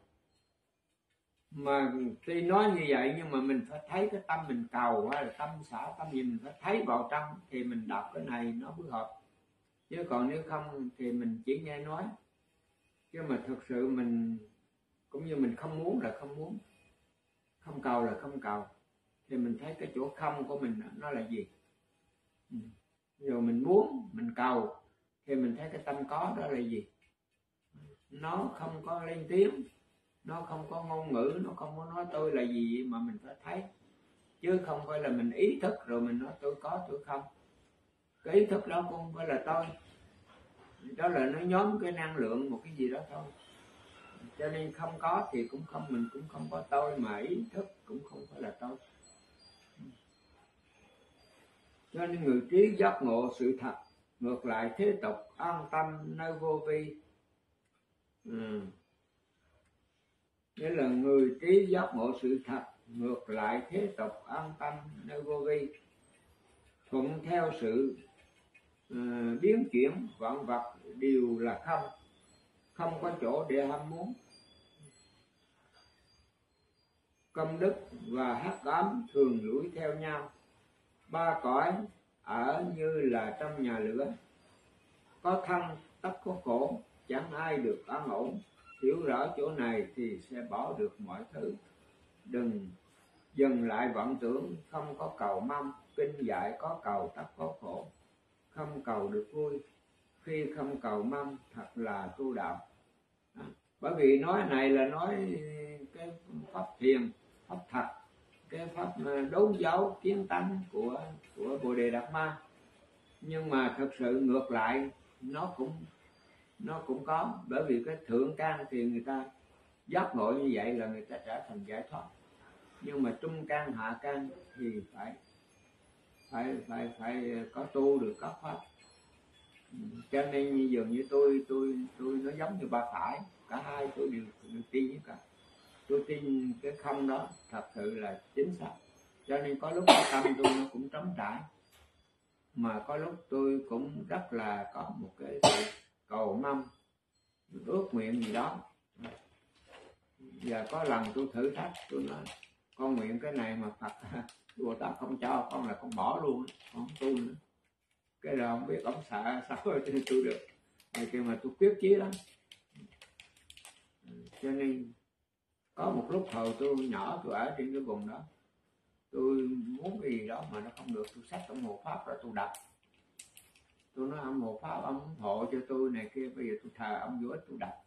Mà tuy nói như vậy nhưng mà mình phải thấy cái tâm mình cầu hay là tâm xả tâm gì, mình phải thấy vào trong thì mình đọc cái này nó mới hợp. Chứ còn nếu không thì mình chỉ nghe nói, chứ mà thực sự mình cũng như mình không muốn là không muốn, không cầu là không cầu, thì mình thấy cái chỗ không của mình nó là gì. Rồi mình muốn, mình cầu thì mình thấy cái tâm có đó là gì. Nó không có lên tiếng, nó không có ngôn ngữ, nó không có nói tôi là gì, mà mình phải thấy, chứ không phải là mình ý thức rồi mình nói tôi có tôi không. Cái ý thức đó cũng không phải là tôi, đó là nó nhóm cái năng lượng một cái gì đó thôi. Cho nên không có thì cũng không, mình cũng không có tôi, mà ý thức cũng không phải là tôi. Cho nên người trí giác ngộ sự thật, ngược lại thế tục an tâm nơi vô vi. Nghĩa là người trí giác ngộ sự thật, ngược lại thế tục an tâm nơi vô vi, thuận theo sự biến chuyển vạn vật đều là không, không có chỗ để ham muốn. Công đức và hắc ám thường đuổi theo nhau, ba cõi ở như là trong nhà lửa, có thân tất có khổ, chẳng ai được an ổn. Hiểu rõ chỗ này thì sẽ bỏ được mọi thứ. Đừng dừng lại vọng tưởng, không có cầu mong. Kinh dạy có cầu tất có khổ, không cầu được vui. Khi không cầu mong thật là tu đạo. Bởi vì nói này là nói cái pháp thiền, pháp thật, cái pháp đốn dấu kiến tánh của Bồ Đề Đạt Ma. Nhưng mà thực sự ngược lại nó cũng có, bởi vì cái thượng căn thì người ta giác ngộ như vậy là người ta trở thành giải thoát, nhưng mà trung căn hạ căn thì phải có tu được các pháp. Cho nên dường như tôi nó giống như ba phải, cả hai tôi đều tin với cả. Tôi tin cái không đó thật sự là chính xác. Cho nên có lúc cái tâm tôi nó cũng trống trải, mà có lúc tôi cũng rất là có một cái sự cầu mong, ước nguyện gì đó. Giờ có lần tôi thử thách, tôi nói con nguyện cái này mà Phật Bồ Tát không cho, con là con bỏ luôn, con không tu nữa. Cái là không biết ông sợ sao thì tôi được. Thì mà tôi quyết chí lắm. Cho nên có một lúc hồi tôi nhỏ, tôi ở trên cái vùng đó, tôi muốn cái gì đó mà nó không được, tôi xách ông hộ pháp rồi tôi đập. Tôi nói ông hộ pháp, ông hộ cho tôi này kia, bây giờ tôi thờ ông vô ích tôi đập.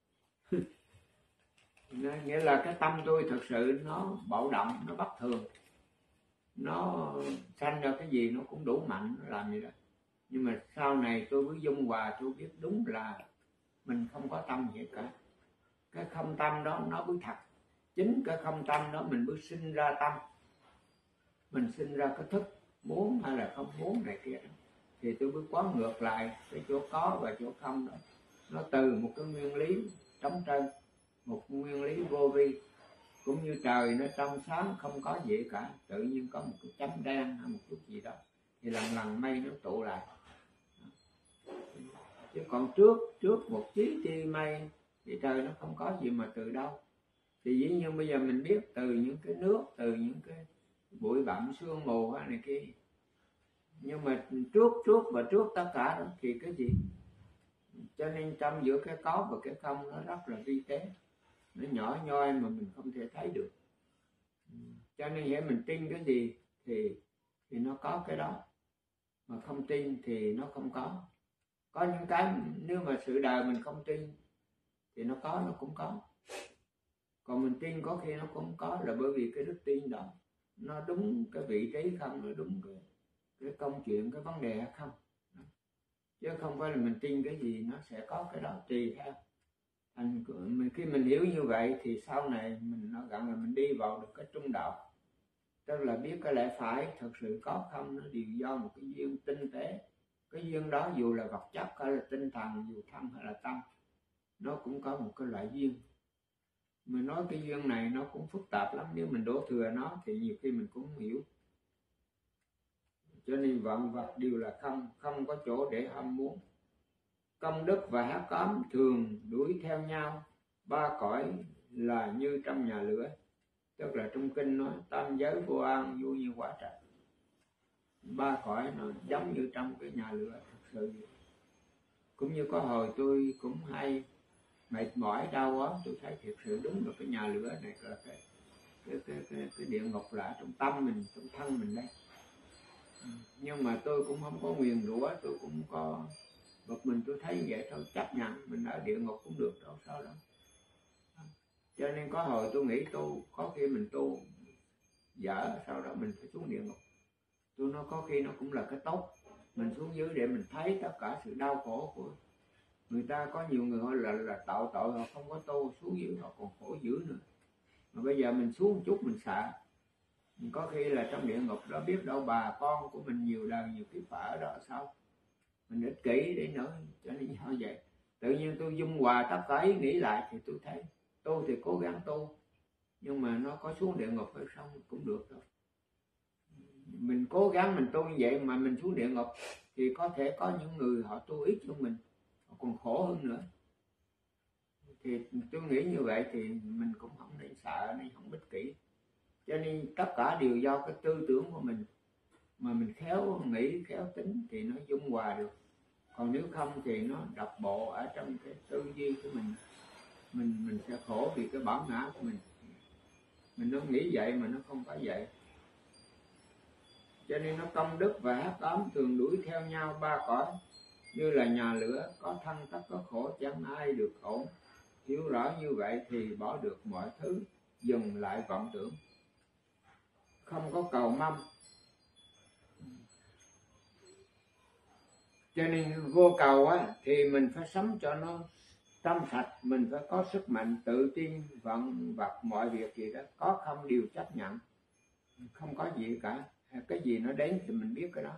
Nghĩa là cái tâm tôi thực sự nó bạo động, nó bất thường, nó sanh ra cái gì nó cũng đủ mạnh, nó làm gì đó. Nhưng mà sau này tôi mới dung hòa, tôi biết đúng là mình không có tâm gì cả. Cái không tâm đó nó mới thật. Chính cái không tâm đó mình mới sinh ra tâm, mình sinh ra cái thức muốn hay là không muốn này kia đó. Thì tôi mới quán ngược lại cái chỗ có và chỗ không đó. Nó từ một cái nguyên lý trống trơn, một nguyên lý vô vi. Cũng như trời nó trong sáng không có gì cả, tự nhiên có một cái chấm đen hay một chút gì đó thì lần lần mây nó tụ lại. Chứ còn trước một tí chi mây thì trời nó không có gì mà từ đâu. Thì dĩ nhiên bây giờ mình biết từ những cái nước, từ những cái bụi bặm sương mù hay này kia. Nhưng mà trước tất cả đó thì cái gì? Cho nên trong giữa cái có và cái không nó rất là vi tế, nó nhỏ nhoi mà mình không thể thấy được. Cho nên hễ mình tin cái gì thì nó có cái đó, mà không tin thì nó không có. Có những cái nếu mà sự đời mình không tin thì nó có, nó cũng có. Còn mình tin có khi nó cũng có, là bởi vì cái đức tin đó nó đúng cái vị trí không, nó đúng cái công chuyện, cái vấn đề hay không. chứ không phải là mình tin cái gì nó sẽ có cái đó, tùy theo. Khi mình hiểu như vậy thì sau này mình nói rằng là mình đi vào được cái trung đạo, tức là biết cái lẽ phải thật sự có không, nó đều do một cái duyên tinh tế. Cái duyên đó dù là vật chất hay là tinh thần, dù thân hay là tâm, nó cũng có một cái loại duyên. Mình nói cái duyên này nó cũng phức tạp lắm, nếu mình đổ thừa nó thì nhiều khi mình cũng không hiểu. Cho nên vạn vật đều là không, không có chỗ để ham muốn. Công đức và hắc ám thường đuổi theo nhau, ba cõi là như trong nhà lửa. Tức là trong kinh nói tam giới vô an vô như quả trạch. Ba cõi nó giống như trong cái nhà lửa thật sự. Cũng như có hồi tôi cũng hay mệt mỏi đau quá, tôi thấy thật sự đúng là cái nhà lửa này là cái địa ngục là ở trong tâm mình, trong thân mình đây. Nhưng mà tôi cũng không có nguyền rủa, tôi cũng có bực mình, tôi thấy vậy thôi, chấp nhận mình ở địa ngục cũng được đâu sao đâu. Cho nên có hồi tôi nghĩ tu, có khi mình tu dở, sau đó mình phải xuống địa ngục. Tôi nói có khi nó cũng là cái tốt, mình xuống dưới để mình thấy tất cả sự đau khổ của người ta. Có nhiều người họ là tạo tội, họ không có tu, xuống dưới họ còn khổ dữ nữa. Mà bây giờ mình xuống một chút mình sợ, mình có khi là trong địa ngục đó biết đâu bà con của mình nhiều đời nhiều kiếp ở đó sao mình ích kỷ để nữa. Cho nên như vậy tự nhiên tôi dung hòa tất cả ý nghĩ lại thì tôi thấy tu thì cố gắng tu, nhưng mà nó có xuống địa ngục hay xong cũng được thôi. Mình cố gắng mình tu như vậy mà mình xuống địa ngục thì có thể có những người họ tu ít hơn mình, họ còn khổ hơn nữa. Thì tôi nghĩ như vậy thì mình cũng không nên sợ, nên không ích kỷ. Cho nên tất cả đều do cái tư tưởng của mình, mà mình khéo nghĩ khéo tính thì nó dung hòa được. Còn nếu không thì nó độc bộ ở trong cái tư duy của mình sẽ khổ vì cái bản ngã của mình nó nghĩ vậy mà nó không phải vậy. Cho nên nó công đức và hắc ám thường đuổi theo nhau ba cõi, như là nhà lửa, có thân tất có khổ, chẳng ai được ổn. Hiểu rõ như vậy thì bỏ được mọi thứ, dừng lại vọng tưởng, không có cầu mong. Cho nên vô cầu á thì mình phải sống cho nó trong sạch, mình phải có sức mạnh tự tin vạn vật, mọi việc gì đó có không đều chấp nhận, không có gì cả. Cái gì nó đến thì mình biết cái đó.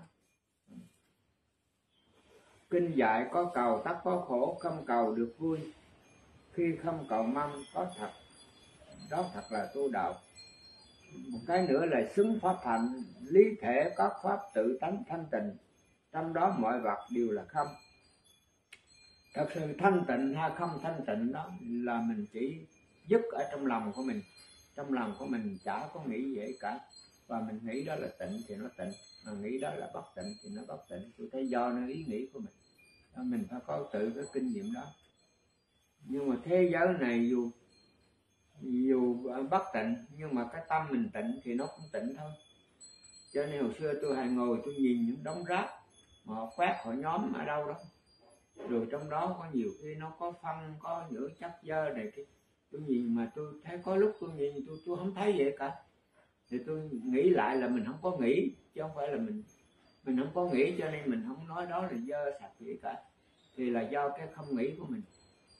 Kinh dạy có cầu tất có khổ, không cầu được vui. Khi không cầu mong có thật, đó thật là tu đạo. Một cái nữa là xứng pháp hạnh, lý thể các pháp tự tánh thanh tịnh, trong đó mọi vật đều là không. Thật sự thanh tịnh hay không thanh tịnh đó là mình chỉ dứt ở trong lòng của mình. Trong lòng của mình chả có nghĩ vậy cả, và mình nghĩ đó là tịnh thì nó tịnh, mà nghĩ đó là bất tịnh thì nó bất tịnh. Tôi thấy do nó ý nghĩ của mình phải có tự cái kinh nghiệm đó. Nhưng mà thế giới này dù bất tịnh nhưng mà cái tâm mình tịnh thì nó cũng tịnh thôi. Cho nên hồi xưa tôi hay ngồi tôi nhìn những đống rác mà họ quét họ nhóm ở đâu đó, rồi trong đó có nhiều khi nó có phân, có những chất dơ này kia. Tôi nhìn mà tôi thấy có lúc tôi nhìn tôi không thấy vậy cả. Thì tôi nghĩ lại là mình không có nghĩ, chứ không phải là mình không có nghĩ cho nên mình không nói đó là dơ sạch gì cả. Thì là do cái không nghĩ của mình.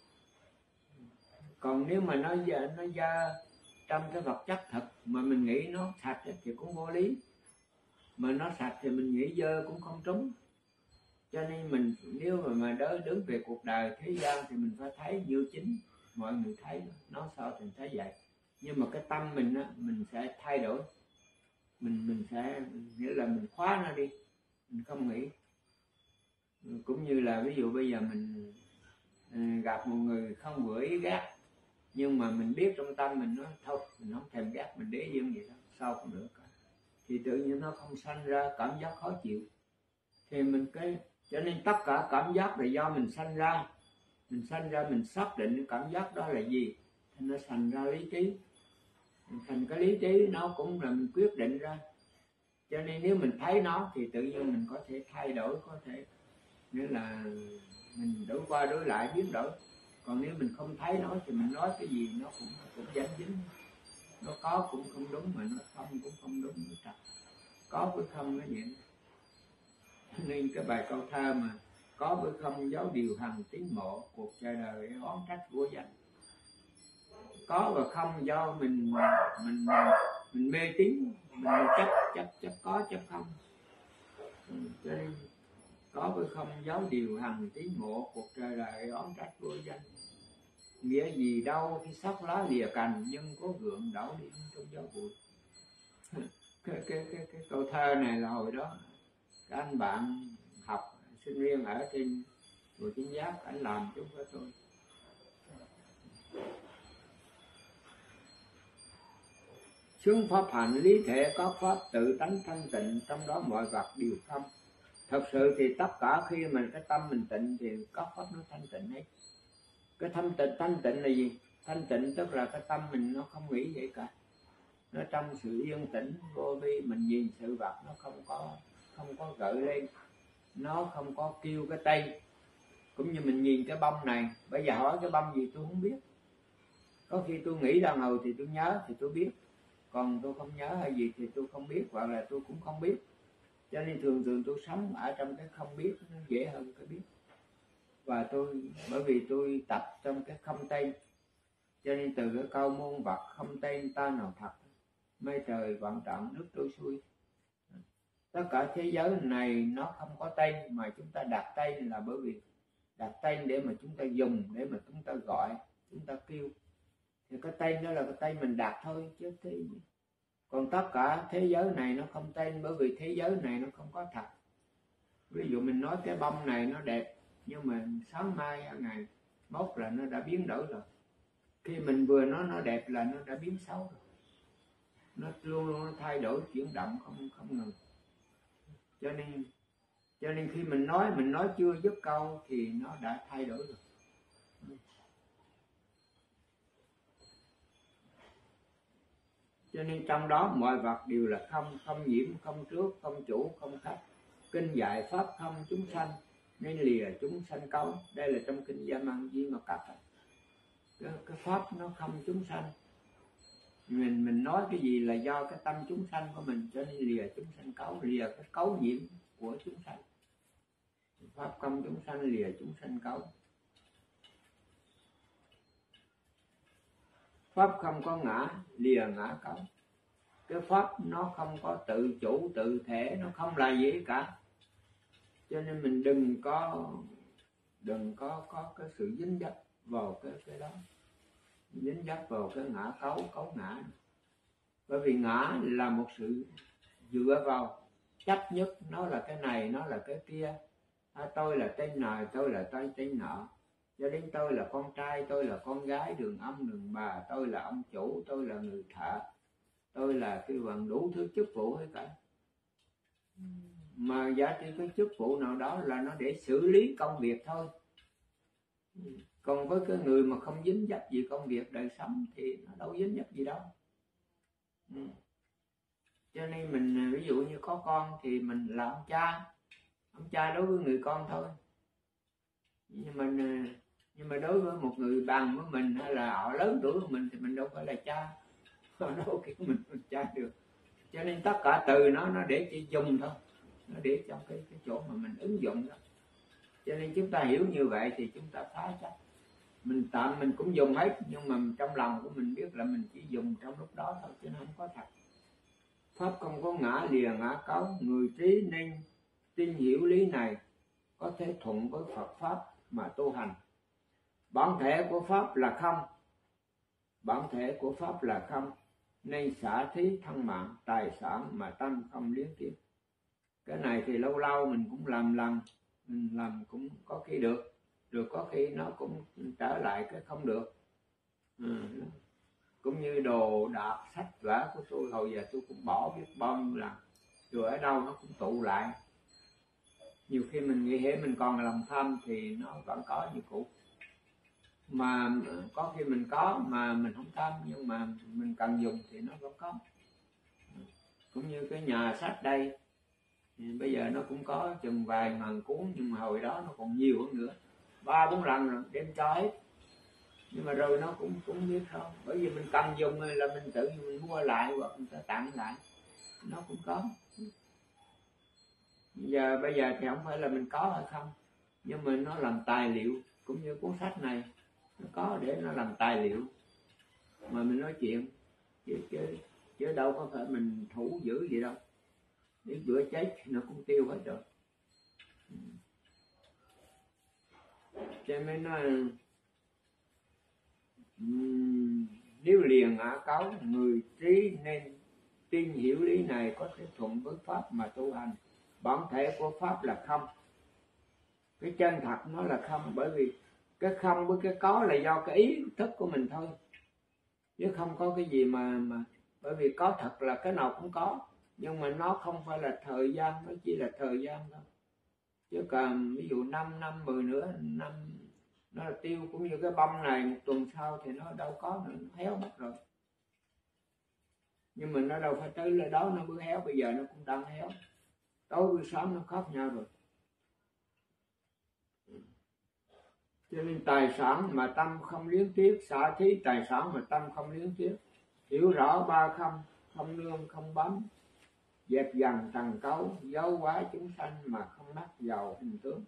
Còn nếu mà nó dơ trong cái vật chất thật mà mình nghĩ nó sạch thì cũng vô lý. Mà nó sạch thì mình nghĩ dơ cũng không trúng. Cho nên mình nếu mà đứng về cuộc đời thế gian thì mình phải thấy như chính mọi người thấy, nó sao thì thấy vậy. Nhưng mà cái tâm mình á, mình sẽ thay đổi, mình sẽ nghĩa là mình khóa nó đi, mình không nghĩ. Cũng như là ví dụ bây giờ mình gặp một người không vừa ý ghét, nhưng mà mình biết trong tâm mình nói thôi mình không thèm ghét, mình để yên vậy đó, sao cũng được cả. Thì tự nhiên nó không sanh ra cảm giác khó chịu. Thì mình cho nên tất cả cảm giác là do mình sanh ra. Mình xác định cảm giác đó là gì thì nó thành ra lý trí. Thành cái lý trí nó cũng là mình quyết định ra. Cho nên nếu mình thấy nó thì tự nhiên mình có thể thay đổi, có thể nghĩa là mình đổi qua đổi lại biến đổi. Còn nếu mình không thấy nó thì mình nói cái gì nó cũng dính dính. Nó có cũng không đúng, mà nó không cũng không đúng. Nó có với không nó vậy. Nên cái bài câu thơ mà có với không giáo điều hành tiến bộ, cuộc đời đời oán trách vô danh. Có và không do mình mê tín, mình chấp có chấp không. Cho nên có với không giáo điều hành tiến bộ, cuộc đời đời oán trách vô danh. Nghĩa gì đâu khi sắc lá lìa cành, nhưng có gượng đảo đi trong gió bụi. Cái câu thơ này là hồi đó các anh bạn học sinh viên ở trên Chùa Chính Giác anh làm chúng với tôi. Xướng pháp hành lý thể có pháp tự tánh thanh tịnh, trong đó mọi vật đều không. Thật sự thì tất cả khi mình cái tâm mình tịnh thì có pháp nó thanh tịnh hết. Cái thanh tịnh là gì? Thanh tịnh tức là cái tâm mình nó không nghĩ vậy cả. Nó trong sự yên tĩnh vô vi, mình nhìn sự vật nó không có gợi lên, nó không có kêu cái tay. Cũng như mình nhìn cái bông này, bây giờ hỏi cái bông gì tôi không biết. Có khi tôi nghĩ ra ngầu thì tôi nhớ thì tôi biết, còn tôi không nhớ hay gì thì tôi không biết, hoặc là tôi cũng không biết. Cho nên thường tôi sống ở trong cái không biết nó dễ hơn cái biết. Và bởi vì tôi tập trong cái không tên, cho nên từ cái câu muôn vật không tên ta nào thật, mây trời vạn trọng nước trôi xuôi. Tất cả thế giới này nó không có tên, mà chúng ta đặt tên là bởi vì đặt tên để mà chúng ta dùng, để mà chúng ta gọi, chúng ta kêu. Thì cái tên đó là cái tên mình đặt thôi chứ thế. Còn tất cả thế giới này nó không tên, bởi vì thế giới này nó không có thật. Ví dụ mình nói cái bông này nó đẹp, nhưng mà sáng mai ngày mốt là nó đã biến đổi rồi. Khi mình vừa nói nó đẹp là nó đã biến xấu rồi. Nó luôn nó thay đổi, chuyển động không ngừng. Cho nên khi mình nói chưa dứt câu thì nó đã thay đổi rồi. Cho nên trong đó mọi vật đều là không nhiễm, không trước, không chủ, không khách. Kinh dạy pháp không chúng sanh, nên lìa chúng sanh cấu. Đây là trong kinh Gia Măng Di Mật Cập. Cái pháp nó không chúng sanh. Mình nói cái gì là do cái tâm chúng sanh của mình, cho nên lìa chúng sanh cấu, lìa cái cấu nhiễm của chúng sanh. Pháp không chúng sanh, lìa chúng sanh cấu. Pháp không có ngã, lìa ngã cấu. Cái pháp nó không có tự chủ, tự thể, nó không là gì cả. Cho nên mình đừng có cái sự dính dấp vào cái đó, dính dấp vào cái ngã cấu ngã. Bởi vì ngã là một sự dựa vào, chấp nhất, nó là cái này, nó là cái kia. Tôi là tên này, tôi là tên nọ. Cho đến tôi là con trai, tôi là con gái, đường ông đường bà, tôi là ông chủ, tôi là người thợ, tôi là cái bằng đủ thứ chức vụ hết cả. Mà giá trị cái chức vụ nào đó là nó để xử lý công việc thôi. Còn với cái người mà không dính dấp gì công việc đời sống thì nó đâu dính dấp gì đâu. Cho nên mình ví dụ như có con thì mình là ông cha đối với người con thôi. Nhưng mà đối với một người bằng với mình hay là họ lớn tuổi của mình thì mình đâu phải là cha, họ đâu kiểu mình cha được. Cho nên tất cả từ nó để chỉ dùng thôi, nó để trong cái chỗ mà mình ứng dụng đó. Cho nên chúng ta hiểu như vậy thì chúng ta phá chấp. Mình cũng dùng hết, nhưng mà trong lòng của mình biết là mình chỉ dùng trong lúc đó thôi, chứ nó không có thật. Pháp không có ngã, lìa ngã cấu. Người trí nên tin hiểu lý này, có thể thuận với Phật Pháp mà tu hành. Bản thể của Pháp là không, bản thể của Pháp là không, nên xả thí thân mạng, tài sản mà tâm không liên tiếp. Cái này thì lâu lâu mình cũng mình làm cũng có khi được, rồi có khi nó cũng trở lại cái không được. Cũng như đồ đạc sách vở của tôi hồi giờ tôi cũng bỏ biết bao nhiêu lần, rồi ở đâu nó cũng tụ lại. Nhiều khi mình nghĩ hễ mình còn lòng tham thì nó vẫn có như cũ. Mà có khi mình có mà mình không tham, nhưng mà mình cần dùng thì nó vẫn có. Cũng như cái nhà sách đây thì bây giờ nó cũng có chừng vài ngàn cuốn, nhưng mà hồi đó nó còn nhiều hơn nữa, 3-4 lần rồi đem cho hết. Nhưng mà rồi nó cũng biết không, bởi vì mình cần dùng là mình tự mình mua lại hoặc người ta tặng lại, nó cũng có. Bây giờ thì không phải là mình có hay không, nhưng mà nó làm tài liệu, cũng như cuốn sách này nó có để nó làm tài liệu mà mình nói chuyện, chứ đâu có phải mình thủ giữ gì đâu, đến bữa chết nó cũng tiêu hết rồi. Cho nên nói nếu liền ngã cấu, người trí nên tin hiểu lý này có thể thuận với pháp mà tu hành. Bản thể của pháp là không, cái chân thật nó là không, bởi vì cái không với cái có là do cái ý thức của mình thôi, chứ không có cái gì mà bởi vì có thật là cái nào cũng có, nhưng mà nó không phải là thời gian, nó chỉ là thời gian thôi, chứ còn ví dụ 5 năm 10 nữa năm nó là tiêu, cũng như cái bông này một tuần sau thì nó đâu có nữa, nó héo mất rồi, nhưng mà nó đâu phải tới là đó nó mới héo, bây giờ nó cũng đang héo, tối buổi sáng nó khác nhau rồi. Cho nên tài sản mà tâm không liếng tiếc, xả thí tài sản mà tâm không liếng tiếc, hiểu rõ ba không, không nương không bám, dẹp dần tầng cấu, giáo hóa chúng sanh mà không mắc vào hình tướng.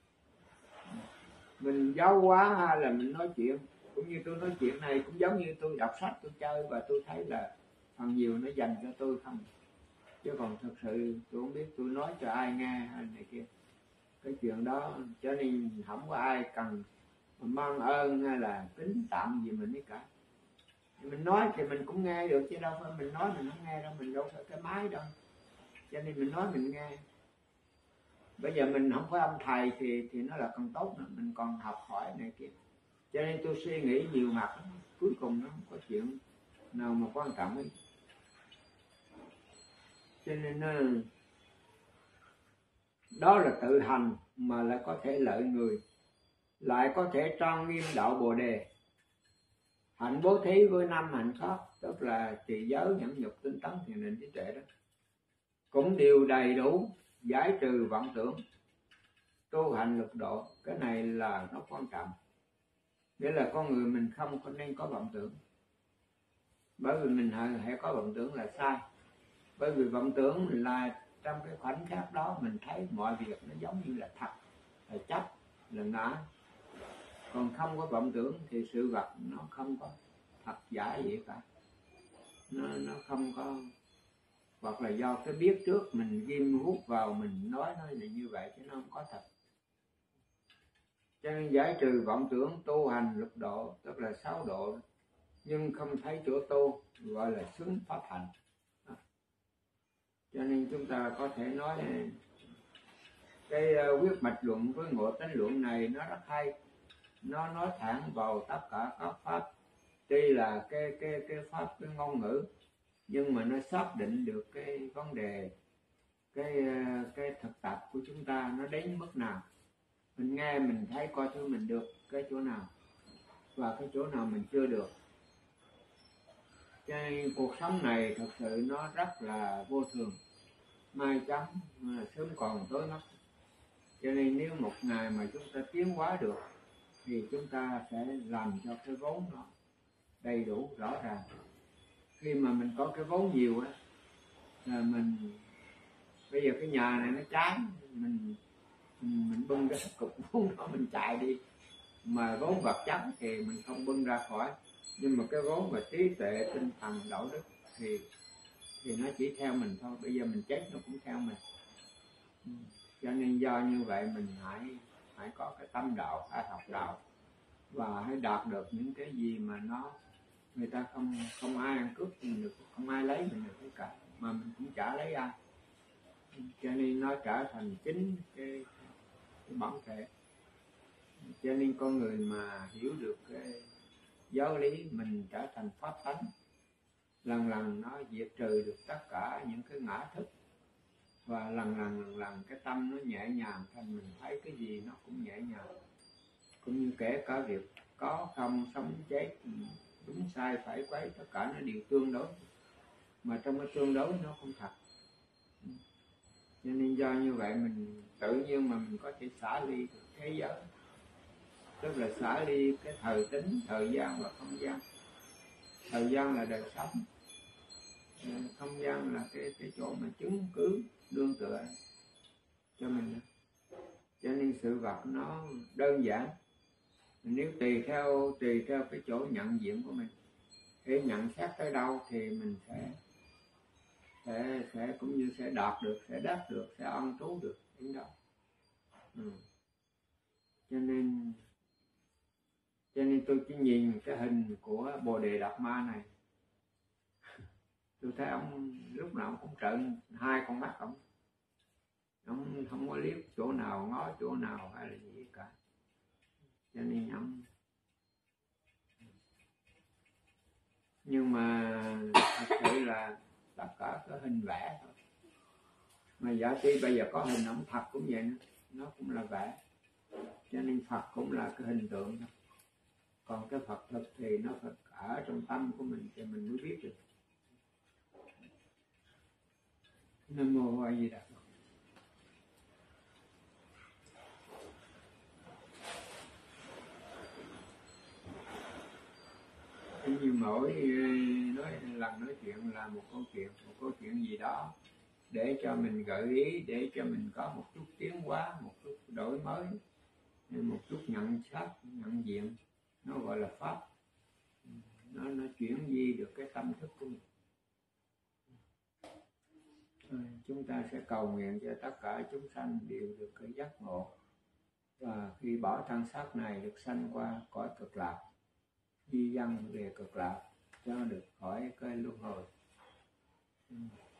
Mình giáo hóa hay là mình nói chuyện, cũng như tôi nói chuyện này cũng giống như tôi đọc sách tôi chơi, và tôi thấy là phần nhiều nó dành cho tôi không, chứ còn thực sự tôi không biết tôi nói cho ai nghe hay này kia, cái chuyện đó. Cho nên không có ai cần mang ơn hay là kính tặng gì mình hết cả. Mình nói thì mình cũng nghe được, chứ đâu phải mình nói mình không nghe đâu, mình đâu phải cái máy đâu, cho nên mình nói mình nghe. Bây giờ mình không có ông thầy thì nó là còn tốt nữa, mình còn học hỏi này kia, cho nên tôi suy nghĩ nhiều mặt, cuối cùng nó không có chuyện nào mà quan trọng ấy. Cho nên đó là tự hành mà lại có thể lợi người, lại có thể trang nghiêm đạo Bồ Đề. Hạnh bố thí với 5 hạnh khác, tức là trì giới, nhẫn nhục, tinh tấn, thiền định, trí tuệ đó, cũng đều đầy đủ giải trừ vọng tưởng, tu hành lục độ. Cái này là nó quan trọng, nghĩa là con người mình không có nên có vọng tưởng, bởi vì mình hãy có vọng tưởng là sai, bởi vì vọng tưởng là trong cái khoảnh khắc đó mình thấy mọi việc nó giống như là thật, là chấp, là ngã. Còn không có vọng tưởng thì sự vật nó không có thật giả gì cả, nó không có, hoặc là do cái biết trước mình ghim hút vào, mình nói nó là như vậy chứ nó không có thật. Cho nên giải trừ vọng tưởng, tu hành lục độ, tức là 6 độ, nhưng không thấy chỗ tu, gọi là xứng pháp hành. Cho nên chúng ta có thể nói cái quyết mạch luận với ngộ tánh luận này nó rất hay, nó nói thẳng vào tất cả các pháp, tuy là cái pháp, cái ngôn ngữ, nhưng mà nó xác định được cái vấn đề, cái thực tập của chúng ta nó đến mức nào. Mình nghe mình thấy coi thứ mình được cái chỗ nào và cái chỗ nào mình chưa được. Cho nên cuộc sống này thật sự nó rất là vô thường, mai chấm sớm còn tối mất. Cho nên nếu một ngày mà chúng ta tiến hóa được thì chúng ta sẽ làm cho cái vốn nó đầy đủ rõ ràng. Khi mà mình có cái vốn nhiều á, là mình bây giờ cái nhà này nó cháy, mình bưng cái cục vốn đó mình chạy đi, mà vốn vật chất thì mình không bưng ra khỏi, nhưng mà cái vốn mà trí tuệ, tinh thần, đạo đức thì nó chỉ theo mình thôi. Bây giờ mình chết nó cũng theo mình. Cho nên do như vậy mình hãy có cái tâm đạo, hãy học đạo và hãy đạt được những cái gì mà nó người ta không ai ăn cướp mình được, không ai lấy mình được tất cả, mà mình cũng chả lấy ai. Cho nên nó trở thành chính cái bản thể. Cho nên con người mà hiểu được cái giáo lý, mình trở thành pháp tánh, lần lần nó diệt trừ được tất cả những cái ngã thức, và lần lần cái tâm nó nhẹ nhàng, thành mình thấy cái gì nó cũng nhẹ nhàng. Cũng như kể cả việc có không, sống chết, đúng sai phải quấy, tất cả nó đều tương đối, mà trong cái tương đối nó không thật. Cho nên do như vậy mình tự nhiên mà mình có thể xả ly được thế giới, tức là xả ly cái thời tính, thời gian và không gian. Thời gian là đời sống, không gian là cái chỗ mà chứng cứ đương tựa cho mình. Cho nên sự vật nó đơn giản. Nếu tùy theo cái chỗ nhận diện của mình, để nhận xét tới đâu thì mình sẽ cũng như sẽ đạt được, sẽ đắc được, sẽ ăn trú được đến đó. Cho nên tôi chỉ nhìn cái hình của Bồ Đề Đạt Ma này, tôi thấy ông lúc nào cũng trợn hai con mắt ông không có liếc chỗ nào, ngó chỗ nào hay là gì cả. Cho nên ông, nhưng mà thật sự là tất cả cái hình vẽ thôi. Mà giả tỷ bây giờ có hình ông thật cũng vậy, nó cũng là vẽ. Cho nên Phật cũng là cái hình tượng thôi. Còn cái Phật thực thì nó phải ở trong tâm của mình thì mình mới biết được. Nam Mô A Di Đà Phật. Như mỗi lần nói chuyện là một câu chuyện gì đó để cho mình gợi ý, để cho mình có một chút tiến hóa, một chút đổi mới, một chút nhận xét, nhận diện, nó gọi là pháp. Nó chuyển di được cái tâm thức của mình. Chúng ta sẽ cầu nguyện cho tất cả chúng sanh đều được cái giác ngộ, và khi bỏ thân xác này được sanh qua cõi cực lạc, di dân về cực lạc, cho được khỏi cái luân hồi.